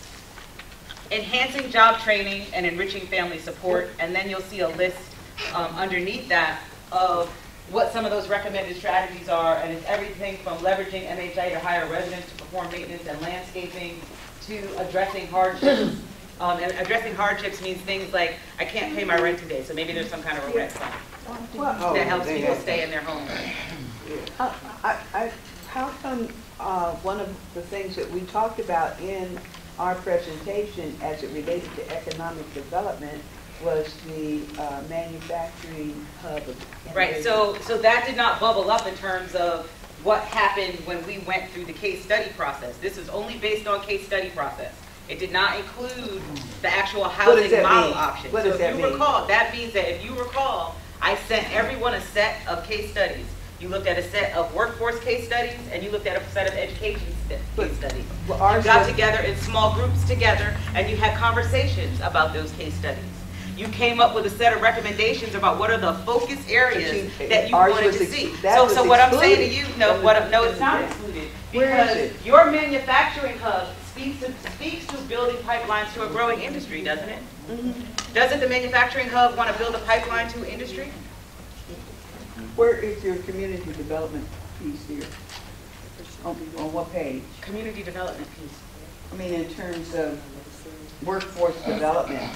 Enhancing job training and enriching family support, and then you'll see a list underneath that of what some of those recommended strategies are, and it's everything from leveraging MHA to hire residents to perform maintenance and landscaping to addressing hardships. And addressing hardships means things like, I can't pay my rent today, so maybe there's some kind of a rent fund that helps people stay in their homes. How come one of the things that we talked about in our presentation as it related to economic development was the manufacturing hub of Right, so that did not bubble up in terms of what happened when we went through the case study process. This is only based on case study process. It did not include the actual housing model option. What does that mean? That means that if you recall, I sent everyone a set of case studies. You looked at a set of workforce case studies, and you looked at a set of education case studies. You got together in small groups together, and you had conversations about those case studies. You came up with a set of recommendations about what are the focus areas that you wanted to see. So what I'm saying to you, no, it's not included. Because your manufacturing hub speaks to building pipelines to a growing industry, doesn't it? Mm-hmm. Doesn't the manufacturing hub want to build a pipeline to industry? Where is your community development piece here? On what page? Community development piece. I mean, in terms of workforce development.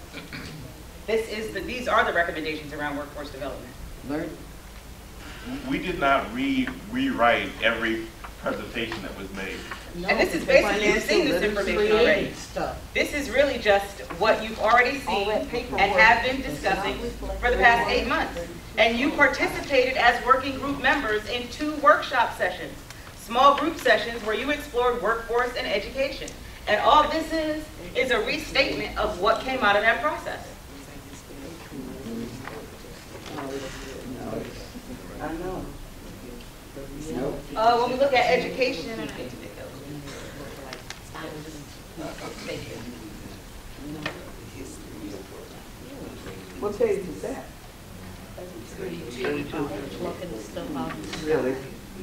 These are the recommendations around workforce development. Learn. We did not rewrite every presentation that was made. No, and this is basically, you've seen this information already. This is really just what you've already seen and have been discussing for the past 8 months. And you participated as working group members in 2 workshop sessions, small group sessions where you explored workforce and education. And all this is a restatement of what came out of that process. I know. When we look at education, what page is that? 32. Looking stuff out. Really?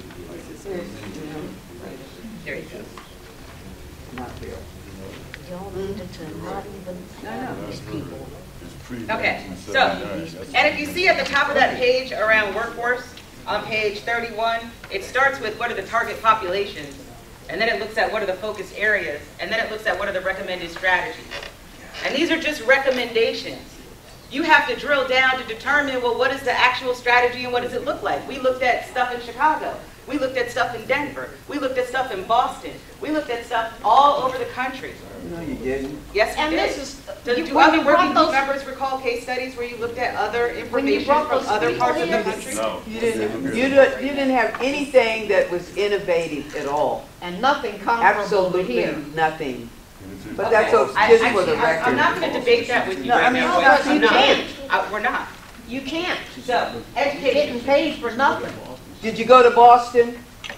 There you go. Not real. Y'all needed to not even these people. Okay, so, and if you see at the top of that page around workforce, on page 31, it starts with what are the target populations, and then it looks at what are the focus areas, and then it looks at what are the recommended strategies. And these are just recommendations. You have to drill down to determine, well, what is the actual strategy and what does it look like? We looked at stuff in Chicago. We looked at stuff in Denver. We looked at stuff in Boston. We looked at stuff all over the country. No, you didn't. Yes, we did. Do other working group members recall case studies where you looked at other information from other parts of the country? No. You didn't have anything that was innovative at all. And nothing comparable here. Absolutely nothing. But Okay. that's just for the record. I'm not going to debate that with you No, right I mean, now. you can't. We're not. You can't. So, You're education. getting paid for nothing. Did you go to Boston?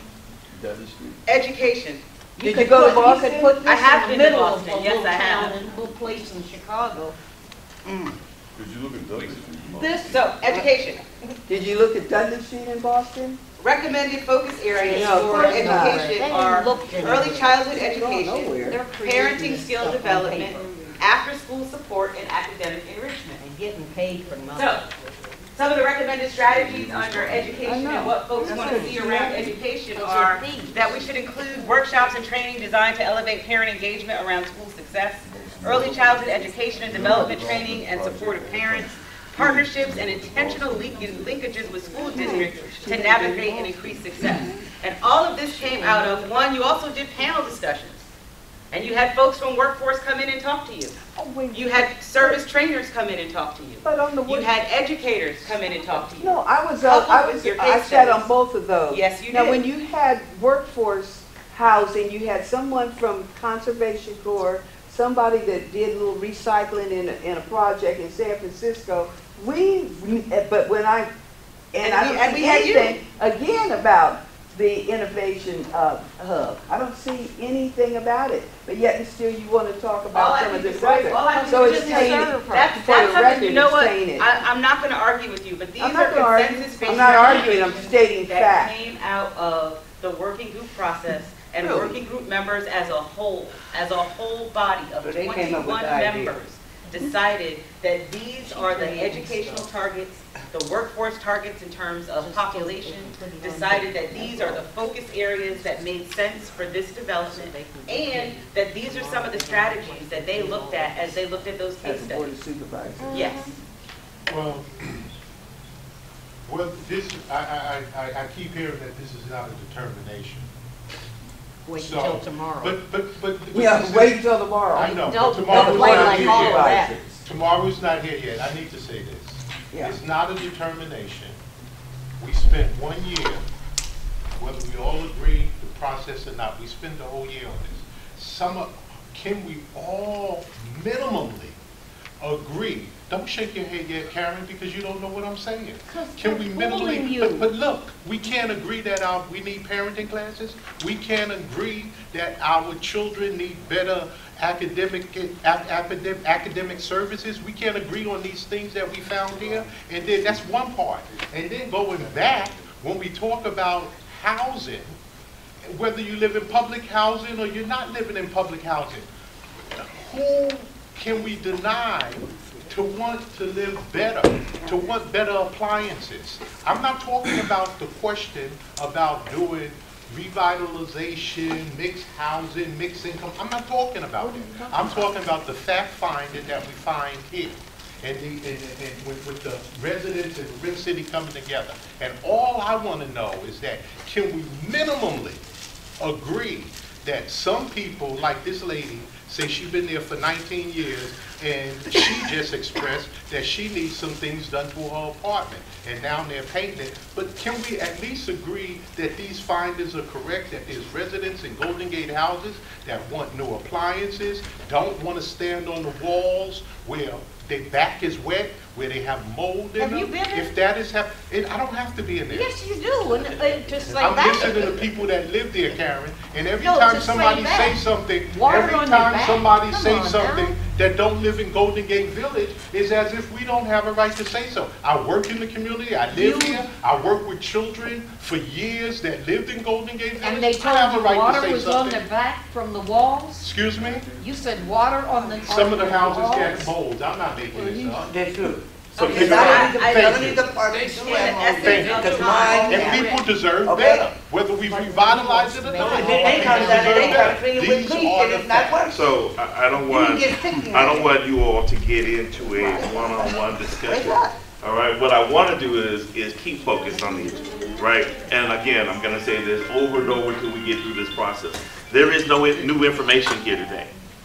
Education. Did you go to Boston? You could put I have this in been the to middle of a Boston. Yes, little I have. town in a little place in Chicago. Did you look at Douglas Street? This, So, education. Did you look at Dudley Street in Boston? Recommended focus areas No, of for course not. education are early childhood education, Nowhere. parenting skill development, after-school support, and academic enrichment. and getting paid for nothing. So, some of the recommended strategies under education I know. and what folks That's want to what see it's around like. education Those are are thieves. that we should include workshops and training designed to elevate parent engagement around school success, early childhood education and development training and support of parents, partnerships and intentional linkages with school districts to navigate and increase success. And all of this came out of, one, you also did panel discussions. And you had folks from workforce come in and talk to you. You had service trainers come in and talk to you. But on the You had educators come in and talk to you. No, I Coupled with your case sat studies. on both of those. Yes, you Now, did. when you had workforce housing, you had someone from Conservation Corps, somebody that did a little recycling in a project in San Francisco. But when I don't see anything, again, about the innovation hub. I don't see anything about it, but yet and still you want to talk about some of this other. So it's tainted. That's For the something, record, you know it's what, tainted. I'm not going to argue with you, but these I'm are not gonna argue. consensus-based I'm not arguing, I'm recommendations stating that fact. came out of the working group process and Really? working group members as a whole body of So they came up with 21 the idea. members decided that these are the educational targets, the workforce targets in terms of population, decided that these are the focus areas that made sense for this development, and that these are some of the strategies that they looked at as they looked at those case As a board studies. of supervisors. Yes. Well, Well, this, I keep hearing that this is not a determination. Wait So, until tomorrow. But Yeah, this is- wait until tomorrow. I know, Don't- but tomorrow's don't play not like here all yet. of that. Tomorrow's not here yet. I need to say this. Yeah. It's not a determination. We spent 1 year, whether we all agree the process or not, we spent the whole year on this. Can we all minimally agree? Don't shake your head yet, Karen, because you don't know what I'm saying. Can we minimally, but look, we can't agree that we need parenting classes. We can't agree that our children need better academic services. We can't agree on these things that we found here. And then that's one part. And then going back, when we talk about housing, whether you live in public housing or you're not living in public housing, who can we deny to want to live better, to want better appliances? I'm not talking about the question about doing revitalization, mixed housing, mixed income. I'm not talking about that. I'm talking about the fact finding that we find here. And with the residents in Marin City coming together. And all I want to know is that, can we minimally agree that some people, like this lady, say she's been there for 19 years, and she just expressed that she needs some things done to her apartment, and now they're painting it. But can we at least agree that these findings are correct, that there's residents in Golden Gate houses that want new appliances, don't want to stand on the walls where their back is wet, where they have mold in them? Have you been If that is happening, I don't have to be in there. Yes, you do, and to say I'm that. listening to people that live there, Karen, and every No, time to say somebody that. say something, Water every on your time back? somebody Come say on something now. that don't live in Golden Gate Village, is as if we don't have a right to say so. I work in the community, I live here, I work with children for years that lived in Golden Gate Village. And they I told have a you right to water say was on something. their back from the walls? Excuse me? You said water on the Some of the houses walls? get molds, I'm not making this up. That's true. So Okay, people- not Thank only you. the apartments do have mold, Thank you. because mine, And people deserve Okay. better, whether we revitalize it or not. and then they come down and they try to clean it with These bleach, are and the it's not working. So I don't You want, get sticky I don't with want you all to get into a one-on-one discussion. It's not. All right, what I want to do is keep focused on the issue, right? And again, I'm going to say this over and over until we get through this process. There is no new information here today.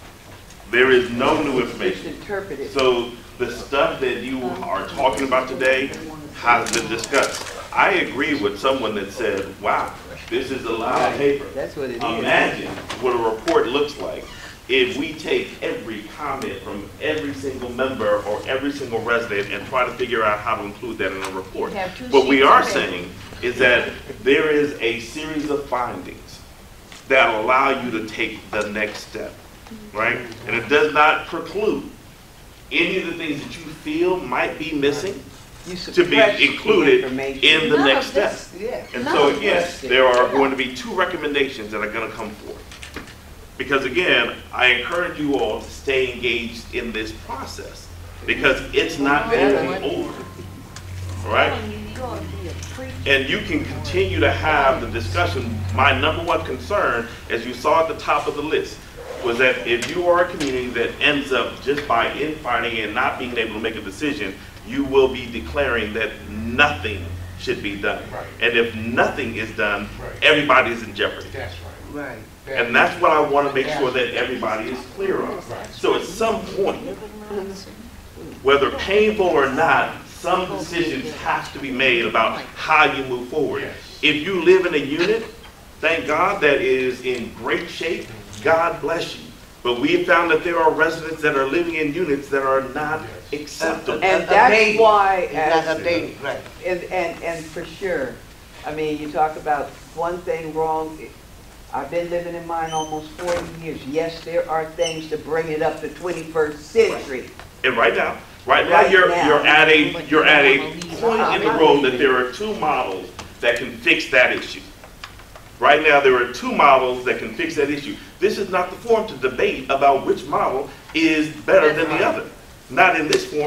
There is no new information. Interpreted. So the stuff that you are talking about today has been discussed. I agree with someone that said, wow, this is a lot of paper. That's what it is. Imagine what a report looks like if we take every comment from every single member or every single resident and try to figure out how to include that in a report. You'd have two What we sheets are of paper. saying is that there is a series of findings that allow you to take the next step, right? And it does not preclude any of the things that you feel might be missing You to be suppress the included information. in the None next of step. this- Yeah. And None so of again, this. there are going to be two recommendations that are going to come forth. Because again, I encourage you all to stay engaged in this process because it's not nearly over, all right? You ought to be a preacher. And you can continue to have the discussion. My number one concern, as you saw at the top of the list, was that if you are a community that ends up just by infighting and not being able to make a decision, you will be declaring that nothing should be done. Right. And if nothing is done, Right. everybody is in jeopardy. That's right. Right. And that's what I want to make sure that everybody is clear on. So at some point, whether painful or not, some decisions have to be made about how you move forward. Yes. If you live in a unit, thank God, that is in great shape, God bless you. But we have found that there are residents that are living in units that are not acceptable. And that's Updated. why, It's not as, updated, right. and for sure, I mean, you talk about one thing wrong. I've been living in mine almost 40 years. Yes, there are things to bring it up to 21st century. And right now Right you're now. at a point in the road that there are two models that can fix that issue. Right now, there are two models that can fix that issue. This is not the forum to debate about which model is better than the other. Not in this forum.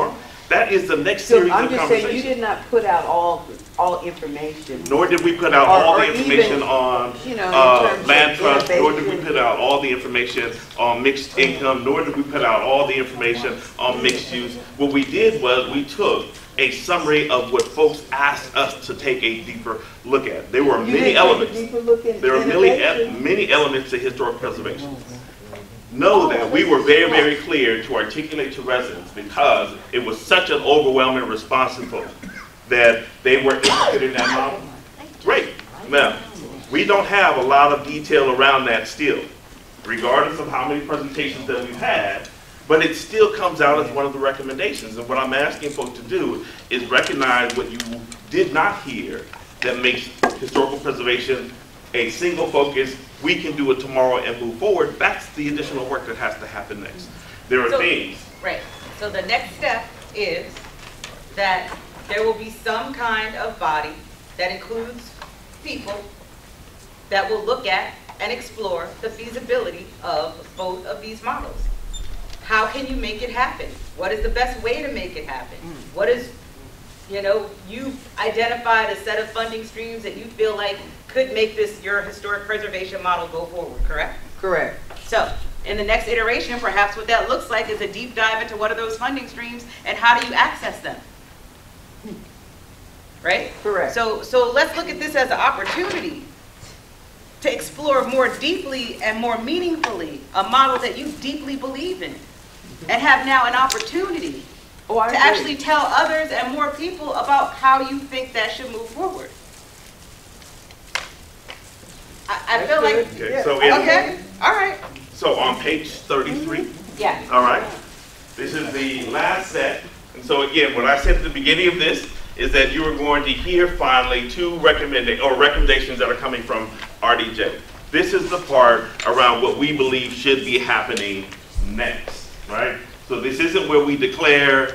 That is the next So series I'm of just saying, conversations. you did not put out all information. Nor did we put out Or- all or the information even, on you know, in terms of land trust, nor did we innovation. put out all the information on mixed income, nor did we put out all the information on mixed use. What we did was we took a summary of what folks asked us to take a deeper look at. There were You many didn't take a elements. deeper look in There are innovation? many elements to historic preservation. Know that we were very, very clear to articulate to residents because it was such an overwhelming response from folks that they were interested in that model. Great. Now, we don't have a lot of detail around that still, regardless of how many presentations that we've had, but it still comes out as one of the recommendations. And what I'm asking folks to do is recognize what you did not hear that makes historical preservation a single focus. We can do it tomorrow and move forward. That's the additional work that has to happen next. There are things. Right, so the next step is that there will be some kind of body that includes people that will look at and explore the feasibility of both of these models. How can you make it happen? What is the best way to make it happen? What is, you know, you've identified a set of funding streams that you feel like could make this your historic preservation model go forward, correct? Correct. So, in the next iteration, perhaps what that looks like is a deep dive into what are those funding streams and how do you access them? Right? Correct. So let's look at this as an opportunity to explore more deeply and more meaningfully a model that you deeply believe in and have now an opportunity Oh, I to agree. actually tell others and more people about how you think that should move forward. I feel like, Okay, so in, okay, all right, so on page 33, yeah. all right, this is the last set. And so again, what I said at the beginning of this is that you are going to hear finally two recommendations that are coming from RDJ. This is the part around what we believe should be happening next, right? So this isn't where we declare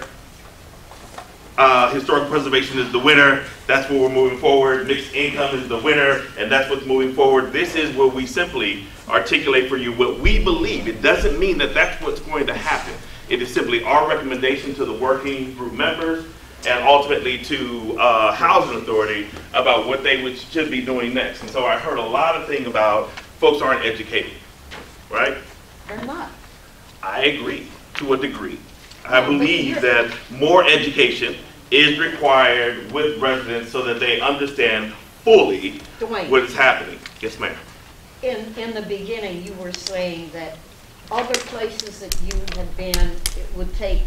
historic preservation is the winner, that's where we're moving forward, mixed income is the winner, and that's what's moving forward. This is where we simply articulate for you what we believe. It doesn't mean that that's what's going to happen. It is simply our recommendation to the working group members and ultimately to Housing Authority about what they should be doing next. And so I heard a lot of things about folks aren't educated, right? They're not. I agree to a degree. I believe that more education is required with residents so that they understand fully Dwayne. what is happening. Yes, ma'am. In the beginning, you were saying that other places that you had been, it would take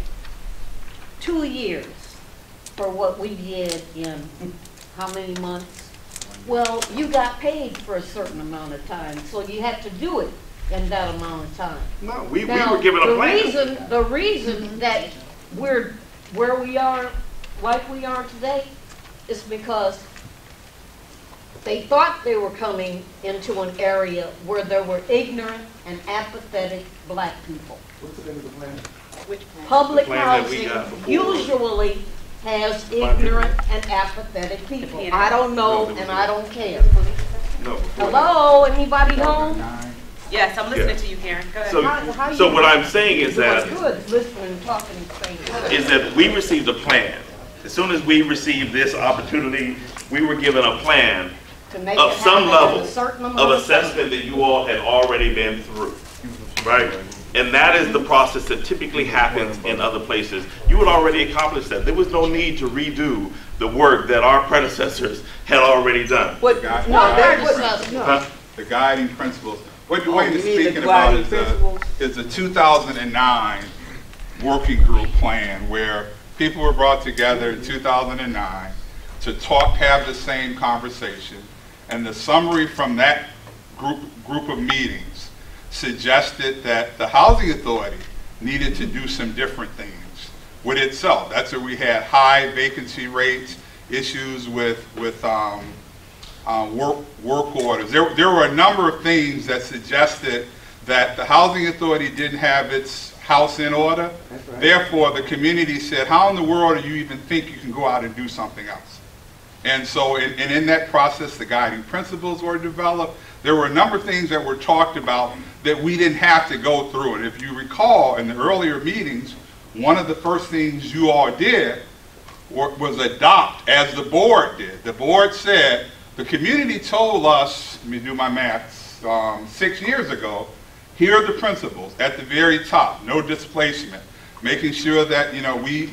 2 years for what we did in how many months? Well, you got paid for a certain amount of time, so you had to do it in that amount of time. No, we Now, were given a plan. The reason that we're where we are, like we are today, is because they thought they were coming into an area where there were ignorant and apathetic black people. What's the name of the plan? Which plan? The Public plan that we housing got before. usually has ignorant and apathetic people. I don't know and I don't care. No. Hello, anybody home? Yes, I'm listening Yeah. to you, Karen, go ahead. So, How so you what I'm saying is doing that good, listening, talking, saying good. is that we received a plan. As soon as we received this opportunity, we were given a plan To make of it some happen in level a certain amount of time. assessment that you all had already been through, right? And that is the process that typically happens in other places. You had already accomplished that. There was no need to redo the work that our predecessors had already done. What, The guy- no, that That's was, no. Huh? The guiding principles. What Oh, Dwayne you is mean the speaking about guiding principles? is the 2009 working group plan where people were brought together in 2009 to have the same conversation. And the summary from that group of meetings suggested that the Housing Authority needed to do some different things with itself. That's where we had high vacancy rates, issues with work orders. There were a number of things that suggested that the Housing Authority didn't have its house in order. That's right. Therefore, the community said, how in the world do you even think you can go out and do something else? And so in that process, the guiding principles were developed. There were a number of things that were talked about that we didn't have to go through. And if you recall, in the earlier meetings, one of the first things you all did was adopt, as the board did. The board said, the community told us, let me do my math, 6 years ago, here are the principles at the very top: no displacement, making sure that we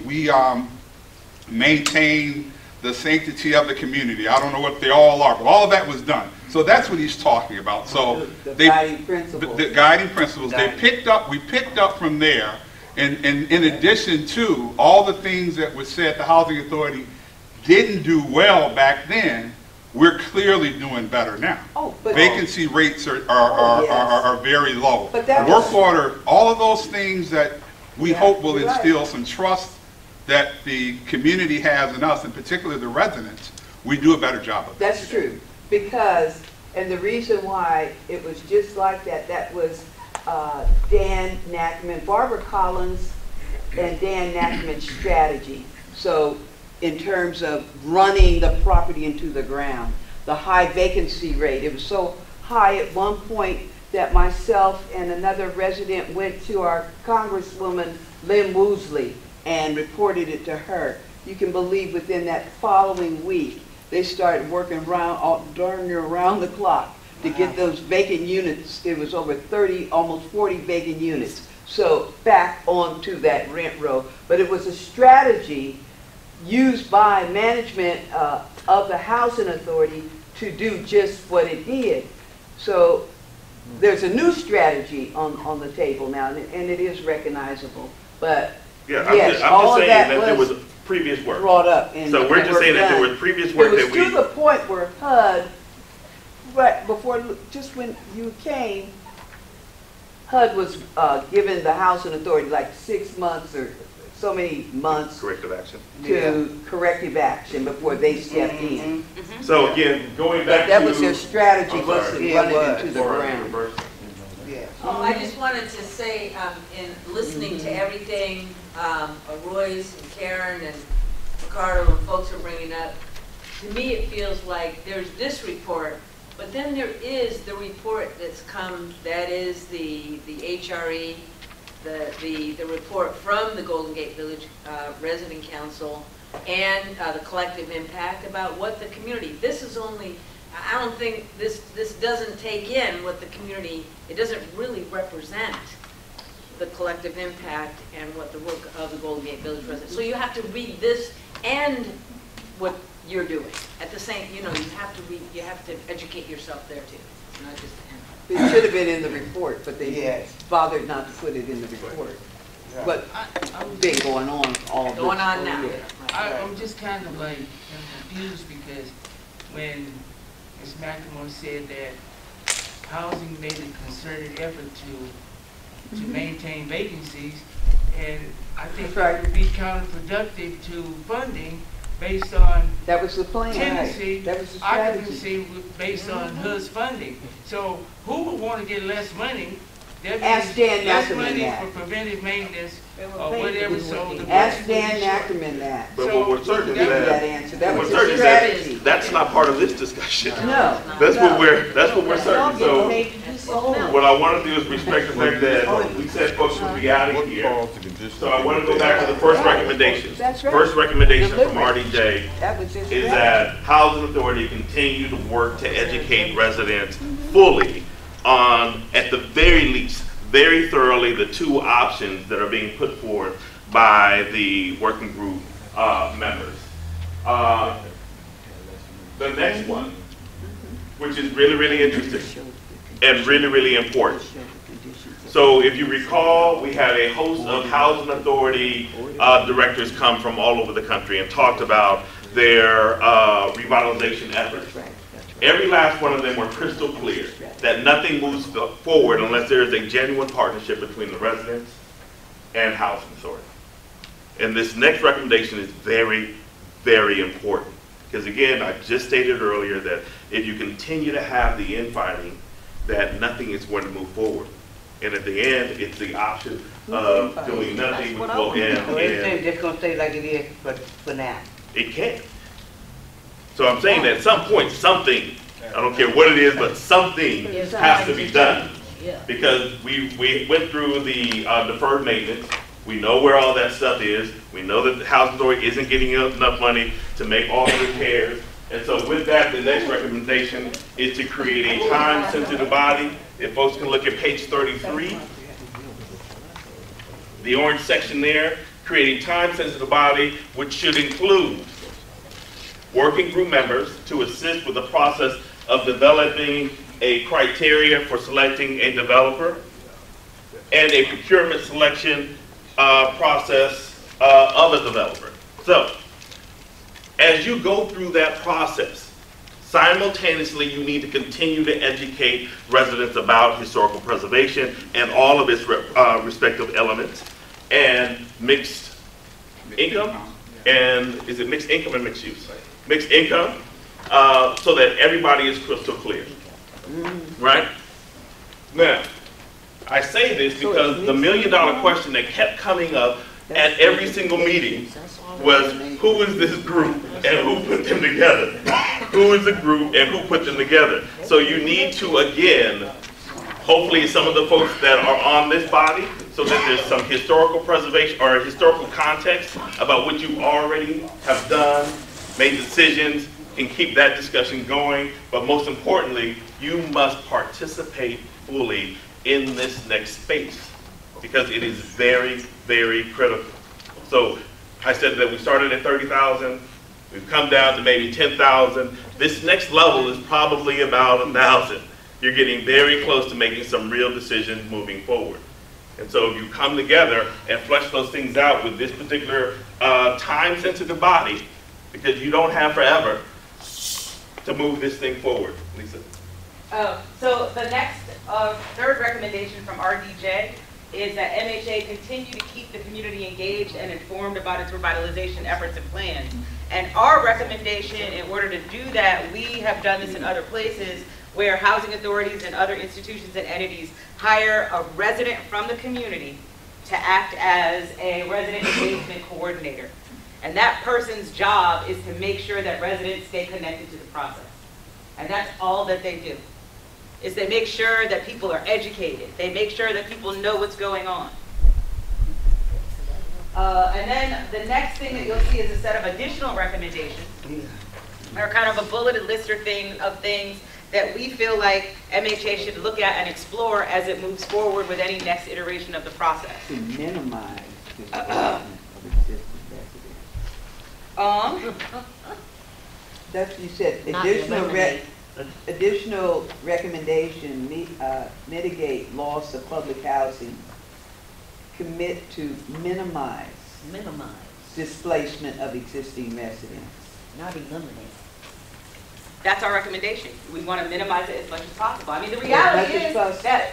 maintain the sanctity of the community. I don't know what they all are, but all of that was done. So that's what he's talking about. So the guiding principles. The guiding principles. We picked up from there, and in addition to all the things that were said, the Housing Authority didn't do well back then. We're clearly doing better now. Vacancy rates are very low. But that work order, all of those things that we hope will instill some trust that the community has in us, and particularly the residents, we do a better job of. That's true, because, and the reason why it was just like that, that was Dan Nachman, Barbara Collins, and Dan Nachman's strategy. So, in terms of running the property into the ground, the high vacancy rate. It was so high at one point that myself and another resident went to our Congresswoman, Lynn Woosley, and reported it to her. You can believe within that following week, they started working darn near around the clock to get those vacant units. It was over 30, almost 40 vacant units. So back onto that rent roll. But it was a strategy used by management of the Housing Authority to do just what it did. So there's a new strategy on the table now, and it is recognizable. But yeah, yes, I'm just saying that there was previous work brought up. So we're just saying that there was previous work that we... It was to the point where HUD, right before, just when you came, HUD was giving the Housing Authority like 6 months or so many months corrective action corrective action before they stepped in. So again, going back that to... was their strategy, was to run it into the ground. Oh, I just wanted to say, in listening to everything Royce and Karen and Ricardo and folks are bringing up, to me it feels like there's this report, but then there is the report that's come, that is the HRE, the report from the Golden Gate Village Resident Council, and the collective impact about what the community, this is only, I don't think this doesn't take in what the community, it doesn't really represent the collective impact and what the work of the Golden Gate Village Residents. So you have to read this and what you're doing at the same, you have to read, you have to educate yourself there too, not just the end. It should have been in the report, but they bothered not to put it in the report. But it's been going on all this. Going on now. I'm just kind of like confused because when Ms. McLemore said that housing made a concerted effort to maintain vacancies, and I think that would be counterproductive to funding based on that was the plan. Tendency, that was the strategy. Occupancy based on HUD's funding. So who would want to get less money? Ask Dan less Nachman money that. for preventive maintenance or whatever. So ask Dan Nachman that. But what we're certain that answer. That was certain a strategy. That's not part of this discussion. No. That's what we're certain. So what I want to do is respect the fact that we said folks would be out of here. So I want to go back to the first recommendation. First recommendation from RDJ is that Housing Authority continue to work to educate residents fully on, at the very least, very thoroughly, the two options that are being put forth by the working group members. The next one, which is really, really interesting and really, really important. So if you recall, we had a host of Housing Authority directors come from all over the country and talked about their revitalization efforts. Every last one of them were crystal clear that nothing moves forward unless there is a genuine partnership between the residents and Housing Authority. And this next recommendation is very, very important. Because again, I just stated earlier that if you continue to have the infighting, that nothing is going to move forward. And at the end, it's the option of doing nothing, which will end in... Just going to stay like it is for now. It can't. So I'm saying that at some point, something, I don't care what it is, but something has to be done. Because we went through the deferred maintenance, We know where all that stuff is. We know that the housing authority isn't getting enough money to make all the repairs. And so with that, the next recommendation is to create a time-sensitive body. If folks can look at page 33, the orange section there, creating time-sensitive body, which should include working group members to assist with the process of developing a criteria for selecting a developer and a procurement selection process of a developer. So, as you go through that process, simultaneously you need to continue to educate residents about historical preservation and all of its respective elements, and mixed income, and is it mixed income and mixed use? Mixed income, so that everybody is crystal clear, right? Now, I say this because the $1 million question that kept coming up at every single meeting was, who is this group and who put them together? Who is the group and who put them together? So you need to, again, hopefully some of the folks that are on this body, so that there's some historical preservation or historical context about what you already have done, made decisions, and keep that discussion going. But most importantly, you must participate fully in this next space, because it is very, very critical. So I said that we started at 30,000, we've come down to maybe 10,000. This next level is probably about 1,000. You're getting very close to making some real decisions moving forward. And so if you come together and flesh those things out with this particular time-sensitive body, because you don't have forever to move this thing forward. Lisa. So the next third recommendation from RDJ is that MHA continue to keep the community engaged and informed about its revitalization efforts and plans. And our recommendation, in order to do that, we have done this in other places where housing authorities and other institutions and entities hire a resident from the community to act as a resident engagement coordinator. And that person's job is to make sure that residents stay connected to the process. And that's all that they do, is they make sure that people are educated. They make sure that people know what's going on. And then the next thing that you'll see is a set of additional recommendations, or kind of a bulleted list of things that we feel like MHA should look at and explore as it moves forward with any next iteration of the process. To minimize displacement of existing residents. That's what you said. Additional recommendation, mitigate loss of public housing. Commit to minimize displacement of existing residents. Not eliminate. That's our recommendation. We want to minimize it as much as possible. I mean, the reality is that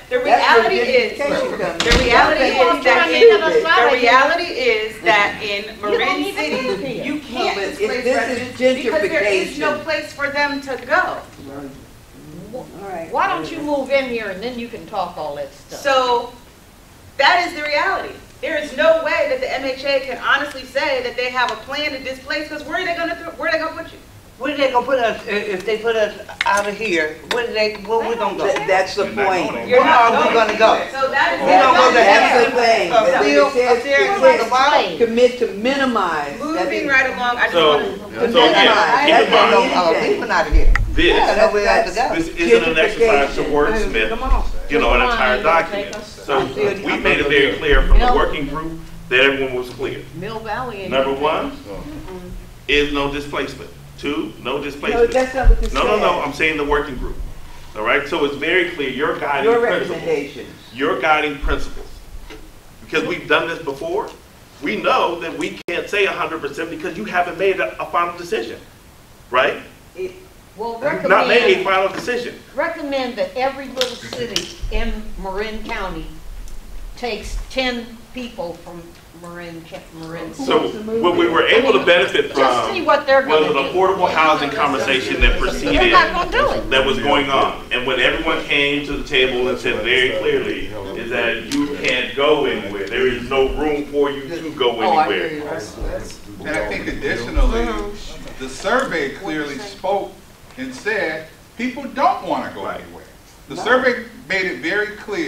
in Marin City, you can't displace residents because there is no place for them to go. All right. Why don't you move in here and then you can talk all that stuff? So that is the reality. There is no way that the MHA can honestly say that they have a plan to displace, because where are they going to put you? Where are they gonna put us, if they put us out of here, where we gonna go? That's the point. Where are we gonna go? So that is We don't go to That's the thing. Up there at the bottom. Commit to minimize. moving right along. I just So, want to. again, keep in mind, Leaving out of here. this isn't an exercise to wordsmith, an entire document. So we made it very clear from the working group that everyone was clear. Mill Valley. Number one is no displacement. 2, no No, displacement. that's not what you said. No, I'm saying the working group. All right, so it's very clear, your guiding Your principles. recommendations. Your guiding principles. Because we've done this before, we know that we can't say 100% because you haven't made a final decision, right? Well, You've not made a final decision. recommend that every little city in Marin County takes 10 people from Marin City. So what we were able to benefit Just from see what they're was gonna an do. affordable housing conversation that They're not gonna do proceeded, it. that was going on. And when everyone came to the table and said very clearly, is that you can't go anywhere. There is no room for you to go anywhere. And I think additionally, the survey clearly spoke and said, people don't want to go anywhere. The survey made it very clear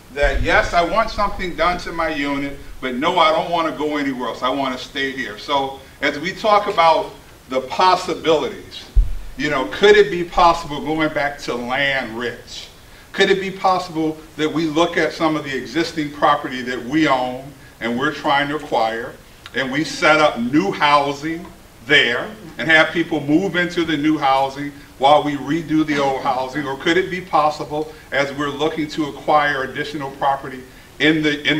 that yes, I want something done to my unit, but no, I don't want to go anywhere else. I want to stay here. So as we talk about the possibilities, you know, could it be possible going back to land rich? Could it be possible that we look at some of the existing property that we own and we're trying to acquire, and we set up new housing there and have people move into the new housing while we redo the old housing? Or could it be possible, as we're looking to acquire additional property in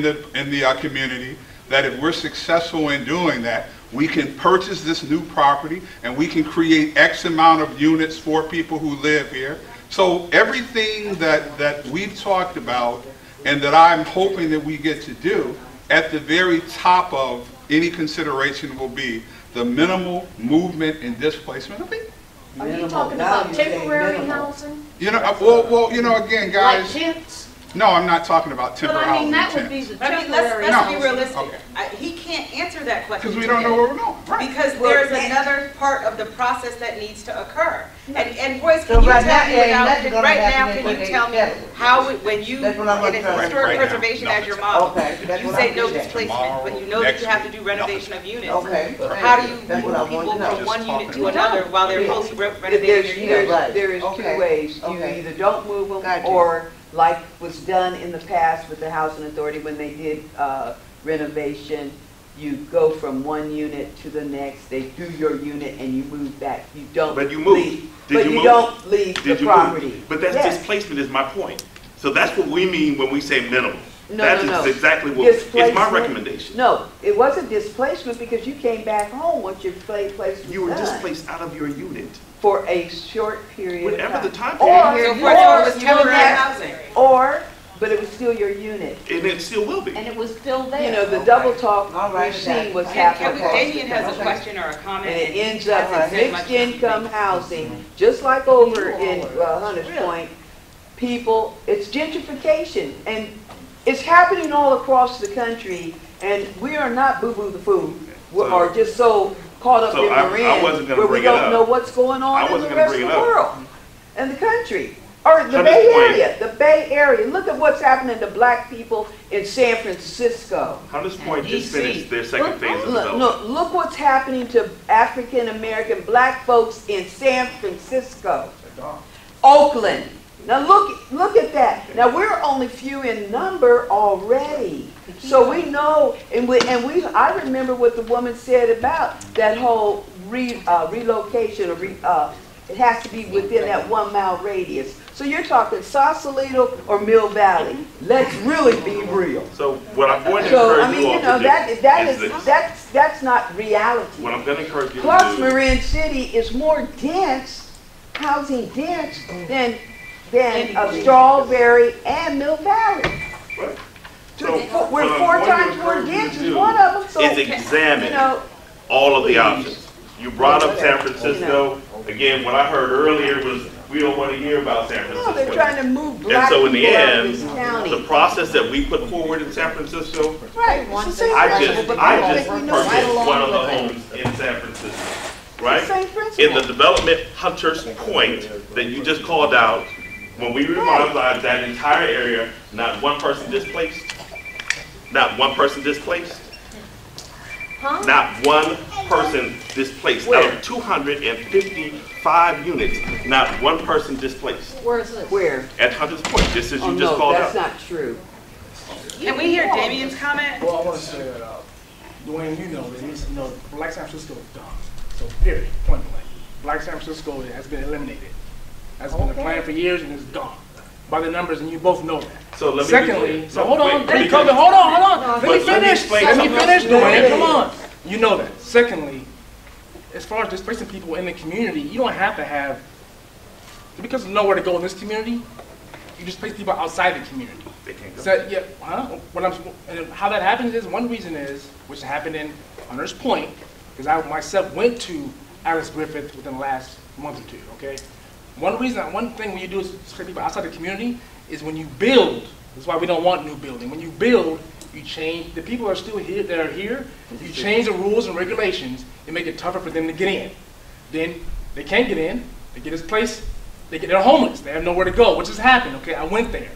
the community, that if we're successful in doing that, we can purchase this new property and we can create X amount of units for people who live here? So everything that we've talked about and that I'm hoping that we get to do, at the very top of any consideration will be the minimal movement and displacement of people. Are you talking about temporary housing? You know, well, you know, again, guys. Like tents? No, I'm not talking about But temporary I mean, housing. that would be the I mean, temporary let's be housing. realistic. Okay. He can't answer that question Because we don't know today. where we're going. Right. Because there's another part of the process that needs to occur. And Royce, So can you right tell now, me ain't without, nothing gonna right now, happen can until you they tell me settle. how, when you, That's what I'm in gonna a try. historic Right now, preservation no. as your model, Okay, that's you what say I'm no doing. displacement, but you know that you have to do renovation of units. Okay. How do you That's what I move want people to know. from one unit to You another don't. while they're Yeah. fully renovating their unit? Right. There is Okay. two ways. You Okay. either don't move them, Got you. or like was done in the past with the Housing Authority when they did renovation, you go from one unit to the next, they do your unit and you move back. You don't But you moved. leave. Did But you you move? don't leave the Did you move? property. But that's Yes. displacement is my point. So that's what we mean when we say minimal. No, That no, is no. exactly what, it's my Displacement- recommendation. No, it wasn't displacement because you came back home once your place was You were done displaced out of your unit. for a short period of Whatever the time. time Or, period. So for example, it was you temporary have- housing. Or, but it was still your unit. And it still will be. And it was still there. You know, the double talk All right, we've seen what's Can happening we, across the Damien has a country. question or a comment. And it he ends up hasn't in said much mixed this income evening. housing, just like over in Hunter's Point. People, it's gentrification, and it's happening all across the country, and we are not boo-boo the food, or just so caught up So in I Marin, wasn't gonna where we bring it don't up. know what's going I on in the wasn't gonna rest of bring the it up. world, and the country. Or the Hunter's Bay Point. Area, the Bay Area. Look at what's happening to black people in San Francisco. Hunters Point just DC. finished their second phase of Look, development. look what's happening to African American black folks in San Francisco, Oakland. Now look at that. Now we're only few in number already, so we know, I remember what the woman said about that whole relocation, or it has to be within that 1 mile radius. So you're talking Sausalito or Mill Valley. Let's really be real. So what I'm going to So I encourage mean, you all you know, to that do is is this. that's not reality. What I'm going to encourage you Plus, to do. Marin City is more dense, housing dense than Strawberry and Mill Valley. Right. We're what I'm 4 going to times more encourage you dense to as do one of them. So is examine you know, all of the please. options. You brought up San You Francisco. Again, what I heard earlier was we don't want to hear about San no, they're Francisco. trying to move And black so in the people out of end, this county. the process that we put forward in San Francisco, Right, it's the same I principle, just but I don't purchased think we know right one of the along with it. homes in San Francisco, It's right? the same In principle. the development Hunter's Point that you just called out, when we revitalized that entire area, not one person displaced. Not one person displaced. Huh? Not one person displaced. Out of 255 units, not one person displaced. Where is this? Where? At Hunter's Point, just as Oh you just no, called that's out. not true. Can we hear Damien's comment? Well, I want to say that, Dwayne, you know, Black San Francisco is done. So, period, point blank. Black San Francisco has been eliminated. That's been a plan for years and it's gone. By the numbers, and you both know that. So let me be Secondly, clear. so No, hold on, wait, let me because- hold on. Let me But let me finish. explain Let me something finish, else. Dwayne. Come on. You know that. Secondly, as far as displacing people in the community, you don't have to have, because there's nowhere to go in this community, you displace people outside the community. They can't go. So, yeah, and how that happens is, one reason is, which happened in Hunter's Point, because I myself went to Alice Griffith within the last month or two, okay? One thing when you do is displace people outside the community is when you build, that's why we don't want new building. When you build, you change, the people are still here, that are here, you change the rules and regulations and make it tougher for them to get in. Then they can't get in, they get displaced, they're homeless, they have nowhere to go, which has happened, okay? I went there.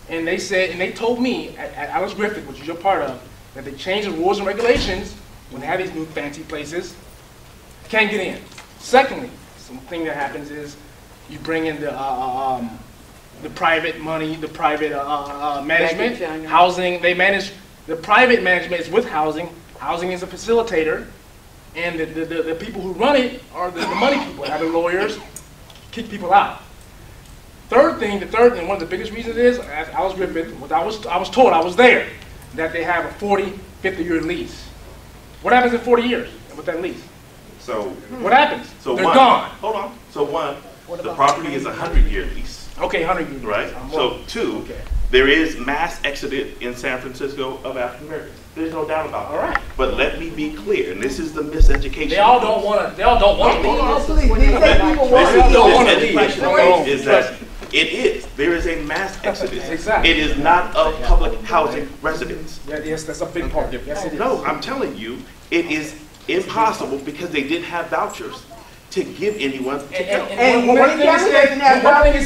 And they said, and they told me at Alice Griffith, which is your part of, that they changed the rules and regulations when they have these new fancy places, can't get in. Secondly, something that happens is you bring in the private money, the private management, housing. They manage, the private management is with housing. Housing is a facilitator, and the people who run it are the money people, have the lawyers, kick people out. The third thing, one of the biggest reasons is, as Alice Griffith, I was told, I was there, that they have a 40, 50-year lease. What happens in 40 years with that lease? So what happens? So they're one, gone. Hold on. So one, the property is a 100-year lease. Okay, 100 years. Right? So two, there is mass exodus in San Francisco of African Americans. There's no doubt about that. All right. But let me be clear, and this is the miseducation. They all don't want to. They all don't want to leave. Is that it is. There is a mass exodus. Exactly. It is not of public housing residents. Yes, that's a big part. Yes, it is. No, I'm telling you, it is impossible because they didn't have vouchers to give anyone to help. And one thing they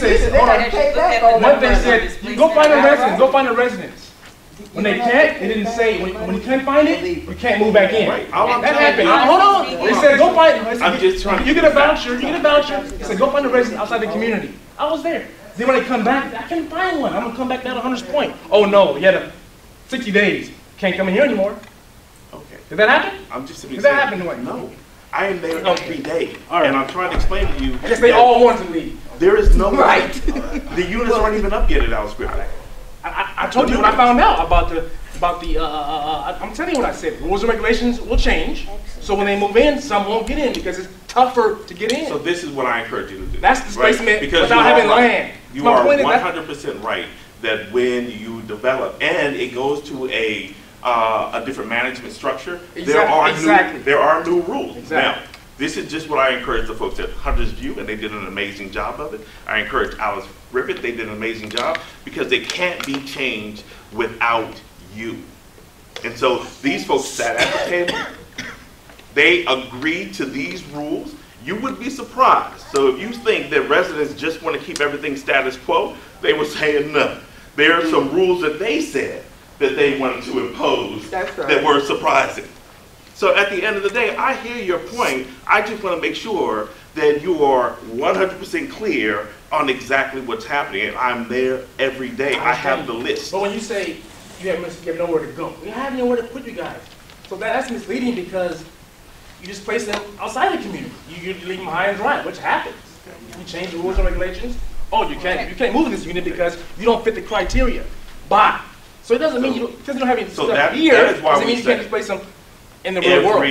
said, you go find a resident, go find a residence. When they can't, they didn't say, when you can't find it, you can't move back in. Right. That happened. Hold on. They said, go find it. I'm just trying to you get a voucher, They said, go find a resident outside the community. I was there. Then when they come back, I can't find one. I'm going to come back down to Hunter's Point. Oh no, you had 60 days. Can't come in here anymore. Okay. Did that happen? I'm just Did that happen, Dwayne? No. I am there every day. And I'm trying to explain to you. I guess they all want to leave. There is no right. The units aren't even up yet at Alice Griffith. I told you when I found out about the I'm telling you what I said. Rules and regulations will change. So when they move in, some won't get in because it's tougher to get in. So this is what I encourage you to do. That's displacement, right? Because without having land. You are 100% right that when you develop, and it goes to a different management structure, there are new rules. Now, this is just what I encourage the folks at Hunter's View, and they did an amazing job of it. I encourage Alice Griffith, they did an amazing job, because they can't be changed without you. And so these folks sat at the table, they agreed to these rules. You would be surprised. So if you think that residents just want to keep everything status quo, they were saying no. There are some rules that they said that they wanted to impose that were surprising. So at the end of the day, I hear your point. I just want to make sure that you are 100% clear on exactly what's happening. And I'm there every day. I have the list. But when you say you have nowhere to go, you have nowhere to put you guys. So that's misleading because you just place them outside the community. You leave them high and dry, which happens. You change the rules and regulations. Oh, you can't move in this unit because you don't fit the criteria. Bye. So it doesn't mean you don't have any stuff here. That doesn't mean you can't just place them in the real world.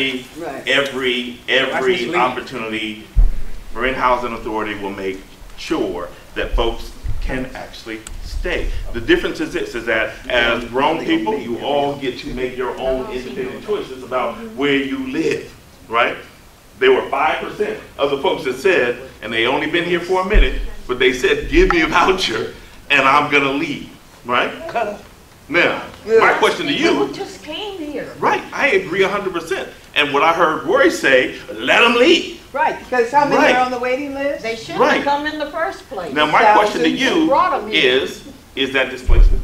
Every opportunity, Marin Housing Authority will make sure that folks can actually stay. The difference is this, is that as grown people, you all get to make your own independent choices about where you live, right? There were 5% of the folks that said, and they only been here for a minute, but they said, give me a voucher and I'm gonna leave, right? Now, my question to you. You just came here. Right, I agree 100%. And what I heard Roy say, let them leave. Right, because how many are on the waiting list? They shouldn't have come in the first place. Now, my question to you is that displacement?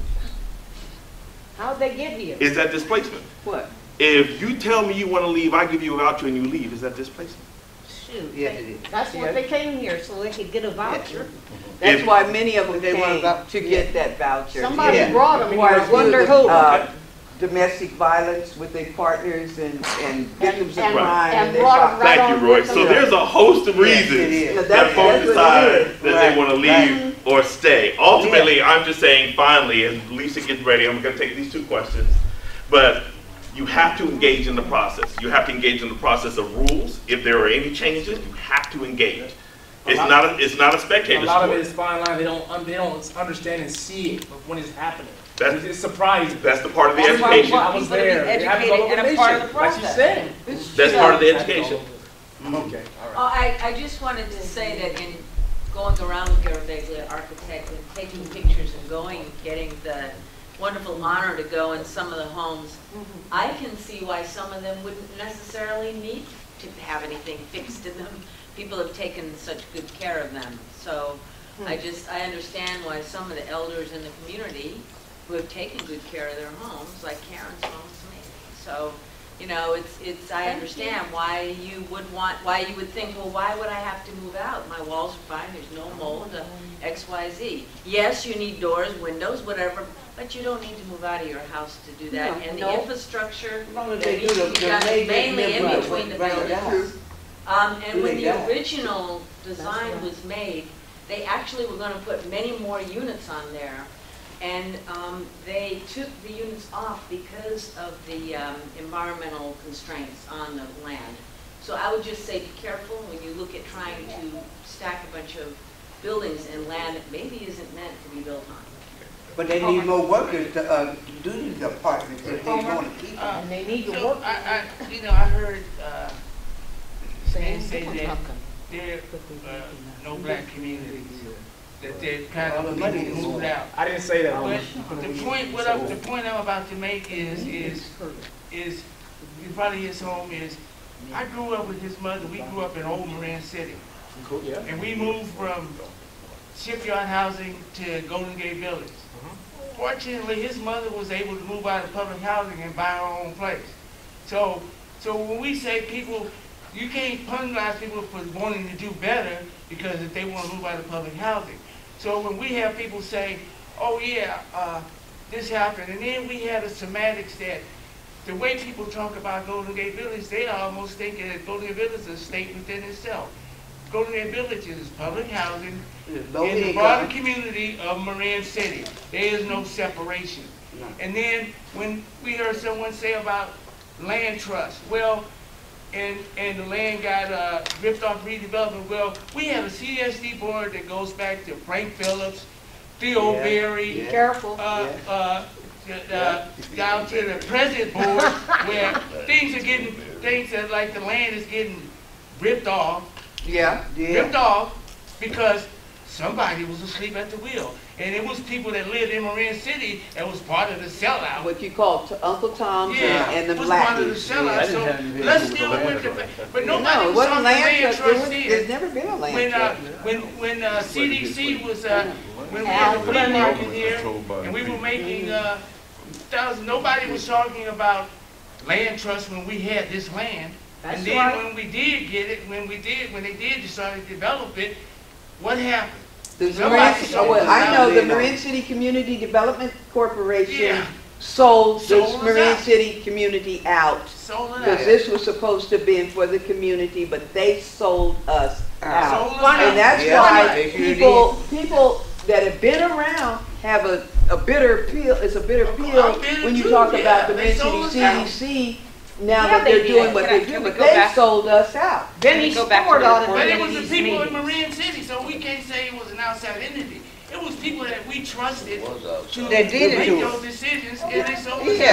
How'd they get here? Is that displacement? What? If you tell me you want to leave, I give you a voucher and you leave, is that displacement? Shoot, that's why they came here, so they could get a voucher. That's why many of them came to get that voucher. Somebody brought them here, I wonder who. Domestic violence with their partners and victims of crime. And brought them right on. Thank you, Roy. So there's a host of reasons that folks decide that they want to leave or stay. Ultimately, I'm just saying, finally, as Lisa gets ready, I'm going to take these two questions. But you have to engage in the process. You have to engage in the process of rules. If there are any changes, you have to engage. It's not a spectator sport. A lot of it is fine line. They don't understand and see it when it's happening. It's surprising. That's the part of the education. I was there. It happens all over the nation, like you said. That's part of the education. Okay. I just wanted to say that in going around with Garabeglia Architect and taking pictures and going and getting the wonderful honor to go in some of the homes, I can see why some of them wouldn't necessarily need to have anything fixed in them. People have taken such good care of them. So I understand why some of the elders in the community who have taken good care of their homes, like Karen's home to me. So, you know, I understand why you would think, well, why would I have to move out? My walls are fine, there's no mold, X, Y, Z. Yes, you need doors, windows, whatever, but you don't need to move out of your house to do that. And the infrastructure that needs to be done is mainly in between the buildings. And when the original design was made, they actually were going to put many more units on there. And they took the units off because of the environmental constraints on the land. So I would just say be careful when you look at trying to stack a bunch of buildings in land that maybe isn't meant to be built on. But they need more workers to do these apartments if they want to keep them. And they need to So work. I heard they say that there are no black communities, that they're kind of being moved out. I didn't say that. But the point I'm about to make is you probably his home is, I grew up with his mother, we grew up in old Marin City. Cool, yeah. And we moved from shipyard housing to Golden Gate Village. Fortunately, his mother was able to move out of public housing and buy her own place. So when we say people, you can't penalize people for wanting to do better because if they want to move out of public housing. So when we have people say, oh yeah, this happened, and then we had a semantics that the way people talk about Golden Gate Village, they almost think that Golden Gate Village is a state within itself. Golden Gate Village is public housing in the broader community of Marin City. There is no separation. No. And then when we heard someone say about land trust, well, and the land got ripped off redevelopment, well, we have a CSD board that goes back to Frank Phillips, Theo Berry, Careful. down to the present board where things that like the land is getting ripped off. Ripped off because somebody was asleep at the wheel. And it was people that lived in Marin City that was part of the sellout. What you call Uncle Tom's and the it was Blackies. part of the sellout. So let's deal with the fact. But nobody was talking land trust then. There's never been a land trust. When CDC was, when we had the flea market here, and we were making nobody was talking about land trust when we had this land. That's and then right. when we did get it, when they did decide to develop it, what happened? I know the Marin City Community Development Corporation sold this Marin City community out. Because this was supposed to have been for the community, but they sold us out. And that's why people that have been around have a bitter feel. It's a bitter feel when you talk about the Marin City CDC. Now that they're doing what they're doing, but they sold us out. Then we go back to the report. But it was the people in Marin City, so we can't say it was an outside entity. It was people that we trusted to make those decisions, and they sold us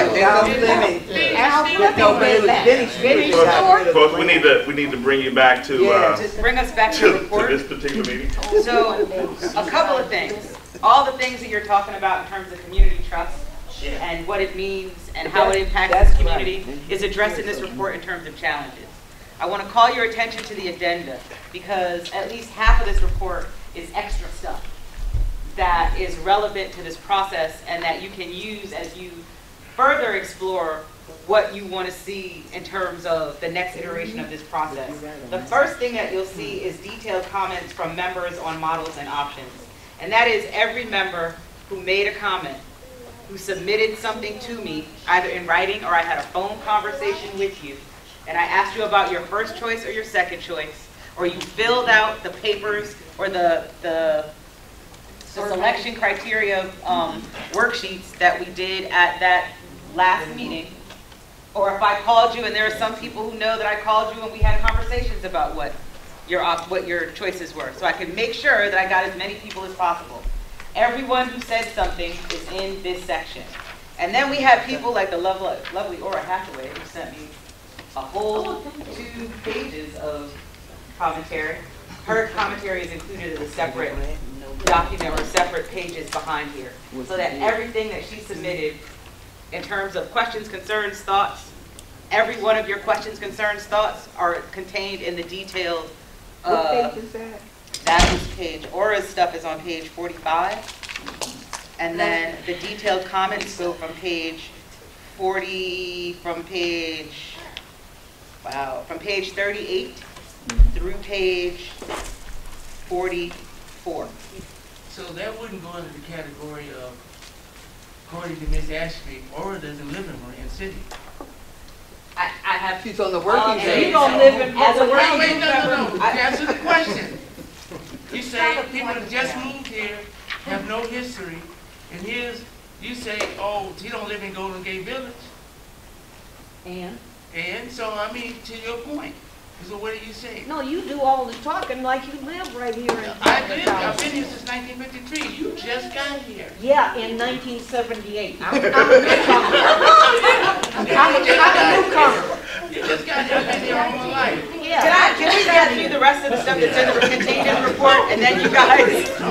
out. Of course, we need to bring you back to bring us back to the report. To this particular meeting. So, a couple of things. All the things that you're talking about in terms of community trust and what it means and how it impacts the community is addressed in this report in terms of challenges. I want to call your attention to the addenda because at least half of this report is extra stuff that is relevant to this process and that you can use as you further explore what you want to see in terms of the next iteration of this process. The first thing that you'll see is detailed comments from members on models and options. And that is every member who made a comment, who submitted something to me, either in writing or I had a phone conversation with you, and I asked you about your first choice or your second choice, or you filled out the papers or the selection criteria worksheets that we did at that last meeting, or if I called you, and there are some people who know that I called you and we had conversations about what your choices were, so I could make sure that I got as many people as possible. Everyone who said something is in this section. And then we have people like the lovely Ora Hathaway who sent me a whole 2 pages of commentary. Her commentary is included in a separate document or separate pages behind here. So that everything that she submitted in terms of questions, concerns, thoughts, every one of your questions, concerns, thoughts are contained in the detailed. What page is that? That was page, Aura's stuff is on page 45. And then the detailed comments go from page 38 through page 44. So that wouldn't go into the category of, according to Ms. Ashley, Aura doesn't live in Marin City. I have. She's on the working day. You don't live in As a Wait, no. Answer the question. You say people that just moved here, have no history, and you say, oh, he don't live in Golden Gate Village. And so, I mean, to your point, so what do you say? No, you do all the talking like you live right here in I've been here since 1953. You just got here. Yeah, in 1978. I'm a newcomer. You just got here. I've been here all my life. Yeah. Can we get through the rest of the stuff that's in the contained in the report, and then you guys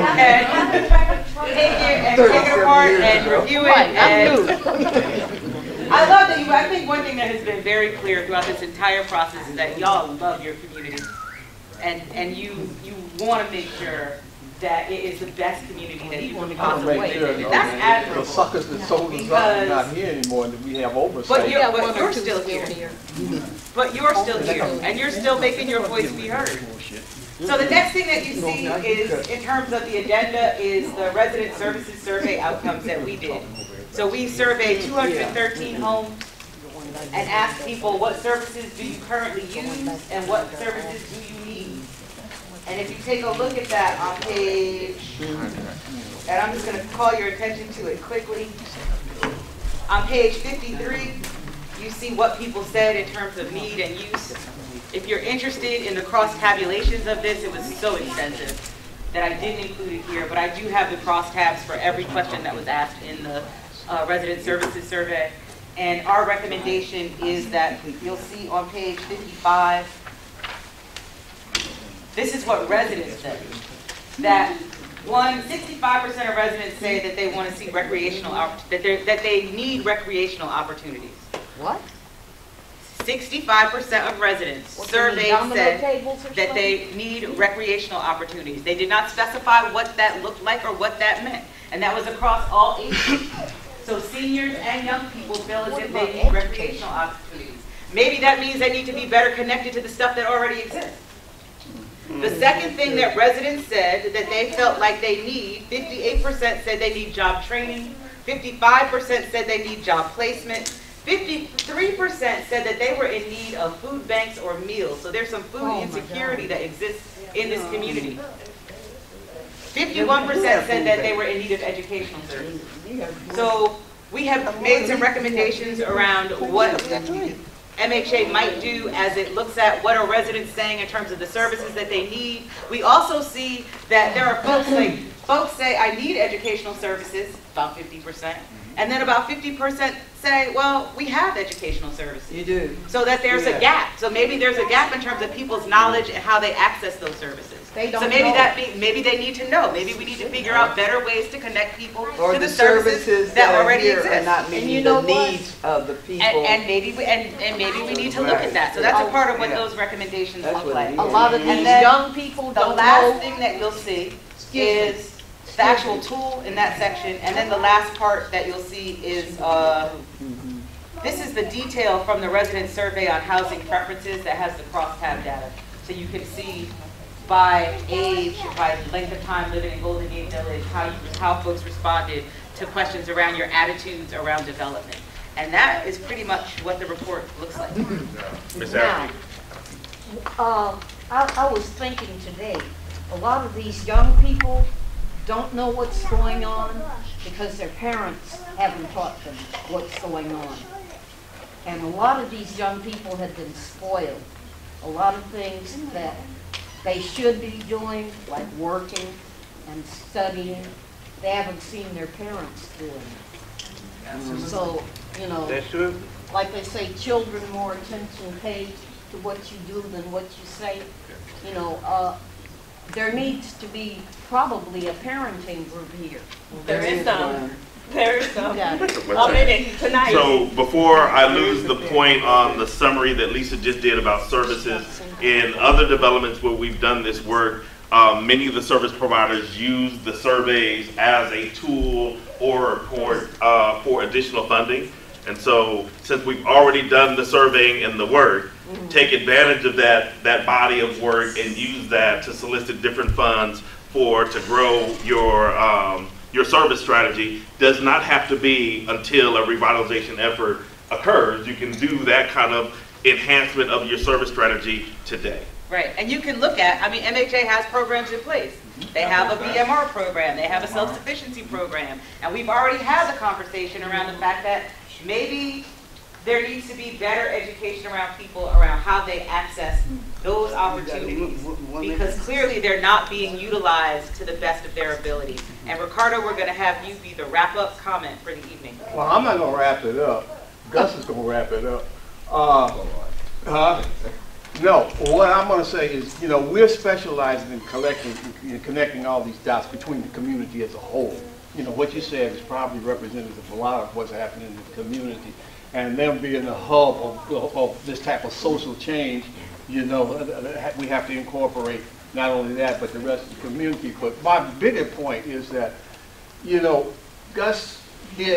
can take it apart and review it. And I love that I think one thing that has been very clear throughout this entire process is that y'all love your community, and you want to make sure that it is the best community that you can possibly live in. That's admirable. The suckers that sold us up are not here anymore, and we have oversight. But you're still here. But you're still here, and you're still making your voice be heard. So the next thing that you see is, in terms of the agenda, is the resident services survey outcomes that we did. So we surveyed 213 homes and asked people, what services do you currently use and what services do you need? And if you take a look at that on page, and I'm just going to call your attention to it quickly. On page 53, you see what people said in terms of need and use. If you're interested in the cross tabulations of this, it was so extensive that I didn't include it here, but I do have the cross tabs for every question that was asked in the resident services survey. And our recommendation is that you'll see on page 55, this is what residents say, that 65% of residents say that they want to see recreational, that they need recreational opportunities. What? 65% of residents surveyed said that they need recreational opportunities. They did not specify what that looked like or what that meant. And that was across all ages. So seniors and young people feel as if they need recreational opportunities. Maybe that means they need to be better connected to the stuff that already exists. The second thing that residents said that they felt like they need, 58% said they need job training, 55% said they need job placement, 53% said that they were in need of food banks or meals. So there's some food insecurity that exists in this community. 51% said that they were in need of educational services. So we have made some recommendations around what MHA might do as it looks at what are residents saying in terms of the services that they need. We also see that there are folks say, I need educational services, about 50%. And then about 50% say, well, we have educational services. You do. So that there's a gap. So maybe there's a gap in terms of people's knowledge and how they access those services. So maybe they need to know. Maybe we need to figure out better ways to connect people to the services that already exist. And not meeting the needs of the people. And maybe we need to look at that. So that's a part of what those recommendations look like. A lot of these young people don't know. The last thing that you'll see is the actual tool in that section, and then the last part that you'll see is this is the detail from the resident survey on housing preferences that has the crosstab data. So you can see by age, by length of time living in Golden Gate Village, how folks responded to questions around your attitudes around development. And that is pretty much what the report looks like. Ms. Now, I was thinking today, a lot of these young people don't know what's going on because their parents haven't taught them what's going on. And a lot of these young people have been spoiled. A lot of things that they should be doing, like working and studying, they haven't seen their parents doing. So, you know, That's true. like they say, children more attention paid to what you do than what you say. You know, there needs to be probably a parenting group here. There is some. There is some. I'm in it tonight. So before I lose the point on the summary that Lisa just did about services, in other developments where we've done this work, Many of the service providers use the surveys as a tool or a report for additional funding. And so since we've already done the surveying and the work, take advantage of that body of work and use that to solicit different funds to grow your service strategy. Does not have to be until a revitalization effort occurs. You can do that kind of enhancement of your service strategy today. Right, and you can look at, I mean, MHA has programs in place. They have a BMR program, they have a self-sufficiency program, and we've already had the conversation around the fact that maybe there needs to be better education around people around how they access those opportunities, because clearly they're not being utilized to the best of their ability. And Ricardo, we're going to have you be the wrap-up comment for the evening. Well, I'm not going to wrap it up. Gus is going to wrap it up. No, what I'm going to say is, we're specializing in connecting all these dots between the community as a whole. What you said is probably representative of a lot of what's happening in the community. And them being the hub of this type of social change, we have to incorporate not only that, but the rest of the community. But my bigger point is that, Gus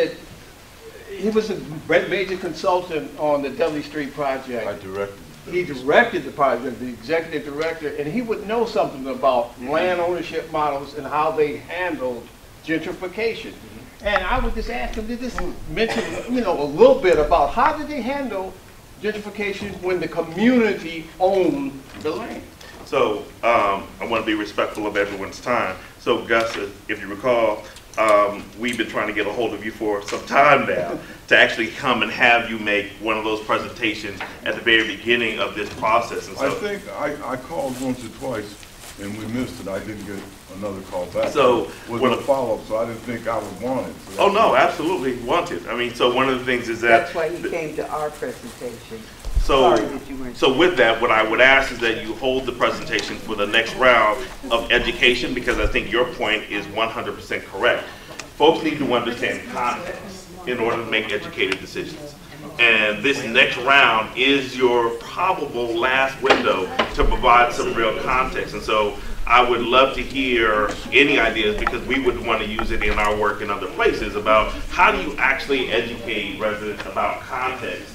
he was a major consultant on the Dudley Street project. I directed. He directed the project, the executive director, and he would know something about land ownership models and how they handled gentrification. And I would just ask him to just mention, a little bit about how did they handle gentrification when the community owned the land. So I want to be respectful of everyone's time. So Gus, if you recall, we've been trying to get a hold of you for some time now to actually come and have you make one of those presentations at the very beginning of this process. And so, I think I called once or twice and we missed it. I didn't get another call back. So with a follow-up, so I didn't think I would want it. So oh no, absolutely wanted. I mean, so one of the things is that that's why he came to our presentation. So with that, what I would ask is that you hold the presentation for the next round of education, because I think your point is 100% correct. Folks need to understand context in order to make educated decisions. And this next round is your probable last window to provide some real context. And so I would love to hear any ideas, because we would want to use it in our work in other places, about how do you actually educate residents about context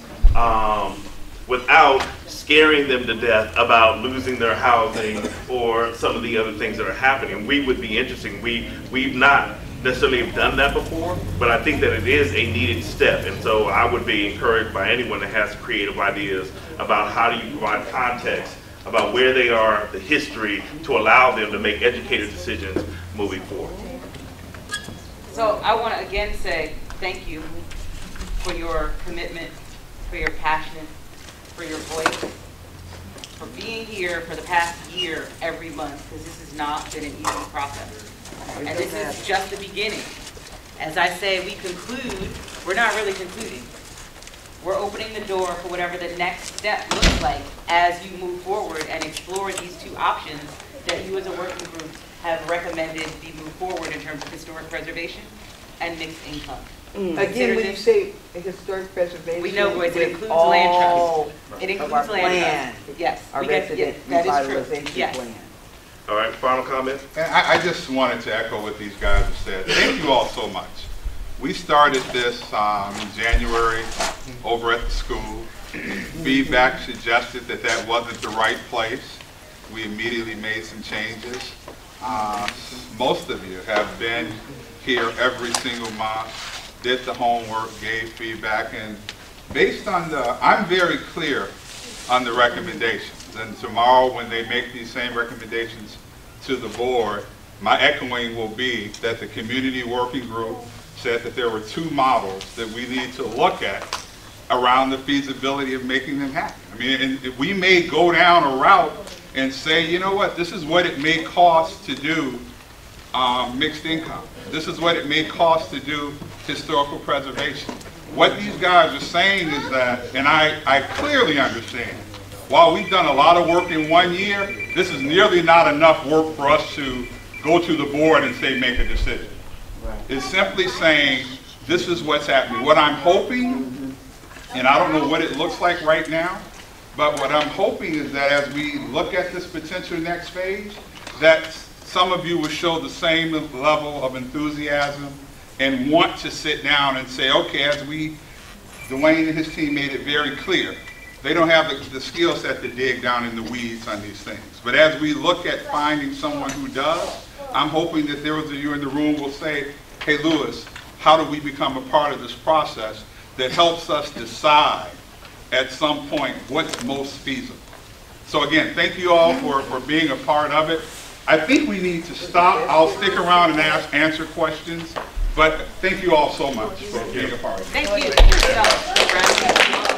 without scaring them to death about losing their housing or some of the other things that are happening. We would be interesting. We've not necessarily done that before, but I think that it is a needed step. And so I would be encouraged by anyone that has creative ideas about how do you provide context about where they are, the history, to allow them to make educated decisions moving forward. So I want to again say thank you for your commitment, for your passion, for your voice, for being here for the past year every month, because this has not been an easy process. And this is just the beginning. As I say, we conclude, we're not really concluding. We're opening the door for whatever the next step looks like as you move forward and explore these two options that you as a working group have recommended be moved forward in terms of historic preservation and mixed income. Again, when you say historic preservation, we know it includes land trust. It includes land trust. Yes. Our resident revitalization plan. All right, final comment? I just wanted to echo what these guys have said. Thank you all so much. We started this in January over at the school. Feedback suggested that that wasn't the right place. We immediately made some changes. Most of you have been here every single month, did the homework, gave feedback, and based on I'm very clear on the recommendations. And tomorrow, when they make these same recommendations to the board, my echoing will be that the community working group said that there were two models that we need to look at around the feasibility of making them happen. I mean, and we may go down a route and say, you know what, this is what it may cost to do mixed income. This is what it may cost to do historical preservation. What these guys are saying is that, and I clearly understand, while we've done a lot of work in 1 year, this is nearly not enough work for us to go to the board and say make a decision. Right. It's simply saying this is what's happening. What I'm hoping, and I don't know what it looks like right now, but what I'm hoping is that as we look at this potential next phase, that some of you will show the same level of enthusiasm and want to sit down and say, okay, as Dwayne and his team made it very clear, they don't have the skill set to dig down in the weeds on these things. But as we look at finding someone who does, I'm hoping that those of you in the room will say, hey, Lewis, how do we become a part of this process that helps us decide at some point what's most feasible? So again, thank you all for being a part of it. I think we need to stop. I'll stick around and answer questions, but thank you all so much for being a part of it. Thank you.